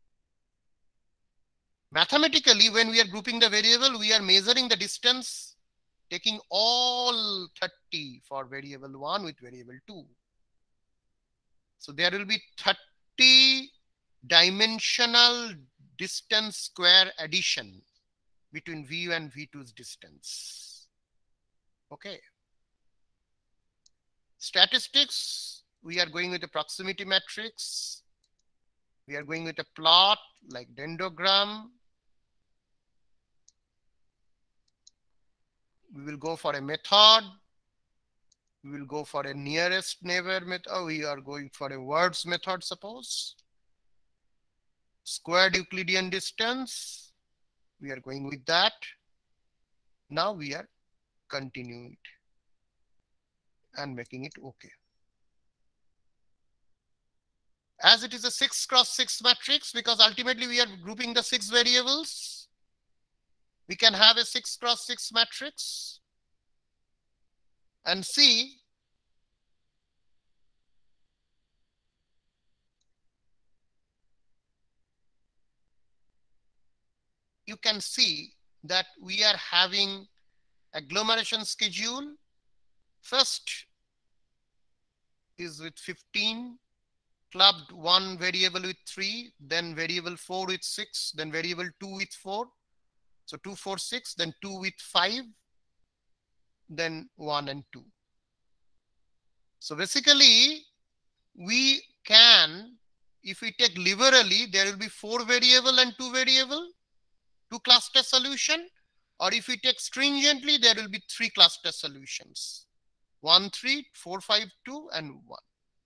Mathematically, when we are grouping the variable, we are measuring the distance, taking all thirty for variable one with variable two. So there will be thirty dimensional distance square addition between V and V two's distance. Okay. Statistics, we are going with a proximity matrix. We are going with a plot like dendrogram. We will go for a method. We will go for a nearest neighbor method. We are going for a words method, suppose. Squared Euclidean distance. We are going with that. Now we are continuing it and making it okay. As it is a six cross six matrix, because ultimately we are grouping the six variables, we can have a six cross six matrix and see you can see that we are having agglomeration schedule. First is with fifteen, clubbed one variable with three, then variable four with six, then variable two with four. So two, four, six, then two with five, then one and two. So basically, we can, if we take liberally, there will be four variable and two variable, two cluster solution. Or if we take stringently, there will be three cluster solutions. one, three, four, five, two, and one.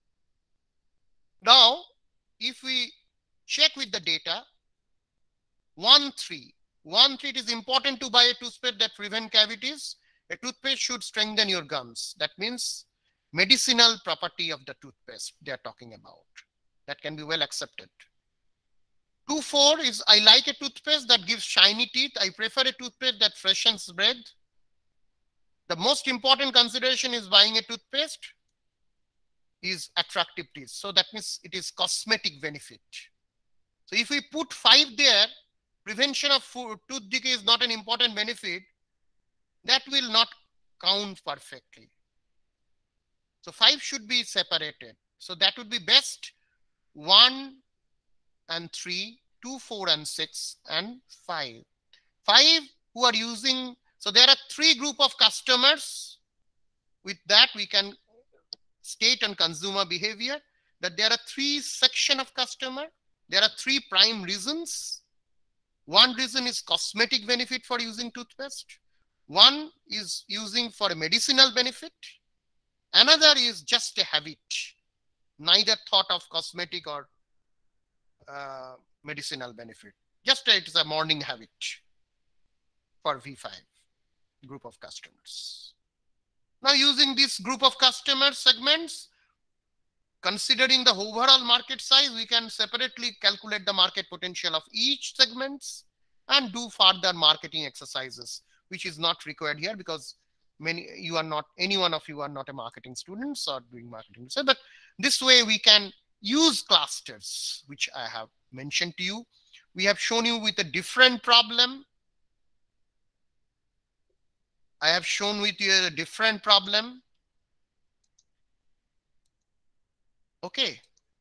Now, if we check with the data, one, three, one, three, it is important to buy a toothpaste that prevent cavities. A toothpaste should strengthen your gums. That means medicinal property of the toothpaste they are talking about. That can be well accepted. two, four is I like a toothpaste that gives shiny teeth. I prefer a toothpaste that freshens breath. The most important consideration is buying a toothpaste is attractive teeth. So that means it is cosmetic benefit. So if we put five there, prevention of tooth decay is not an important benefit. That will not count perfectly. So five should be separated. So that would be best one and three, two, four, and six, and five. Five who are using, so there are three group of customers. With that, we can state on consumer behavior that there are three section of customer. There are three prime reasons. One reason is cosmetic benefit for using toothpaste. One is using for a medicinal benefit. Another is just a habit. Neither thought of cosmetic or uh, medicinal benefit. Just a, it is a morning habit for V five group of customers. Now using this group of customer segments, considering the overall market size, we can separately calculate the market potential of each segments and do further marketing exercises, which is not required here because many you are not, any one of you are not a marketing students or doing marketing. So, but this way we can use clusters, which I have mentioned to you. We have shown you with a different problem. I have shown with you a different problem. Okay.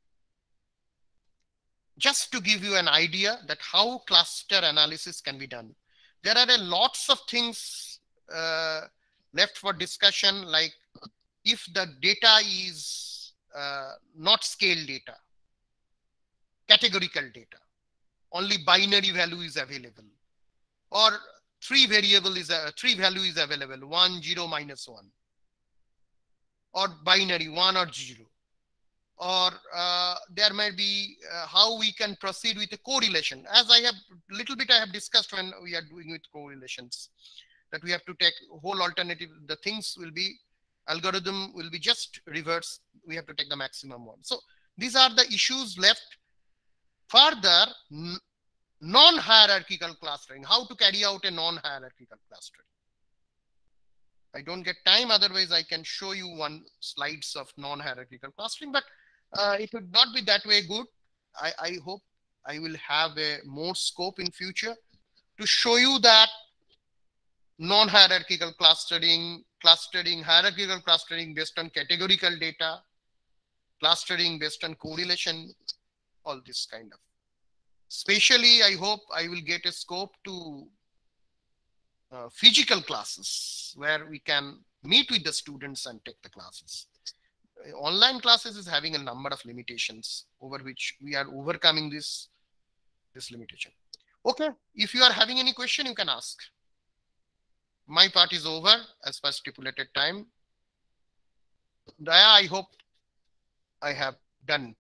Just to give you an idea that how cluster analysis can be done. There are a lots of things uh, left for discussion, like if the data is uh, not scale data, categorical data, only binary value is available, or three variable is a three value is available, one, zero, minus one, or binary one or zero, or uh, there might be uh, how we can proceed with a correlation. As I have little bit I have discussed when we are doing with correlations. that we have to take whole alternative. The things will be, algorithm will be just reverse. We have to take the maximum one. So these are the issues left. Further, non-hierarchical clustering, how to carry out a non-hierarchical clustering. I don't get time, otherwise I can show you one slides of non-hierarchical clustering, but uh, it would not be that way good. I, I hope I will have a more scope in future to show you that non-hierarchical clustering, clustering, hierarchical clustering based on categorical data, clustering based on correlation, all this kind of. Especially, I hope I will get a scope to uh, physical classes where we can meet with the students and take the classes. Uh, online classes is having a number of limitations over which we are overcoming this, this limitation. Okay, if you are having any question, you can ask. My part is over as per stipulated time. Daya, I hope I have done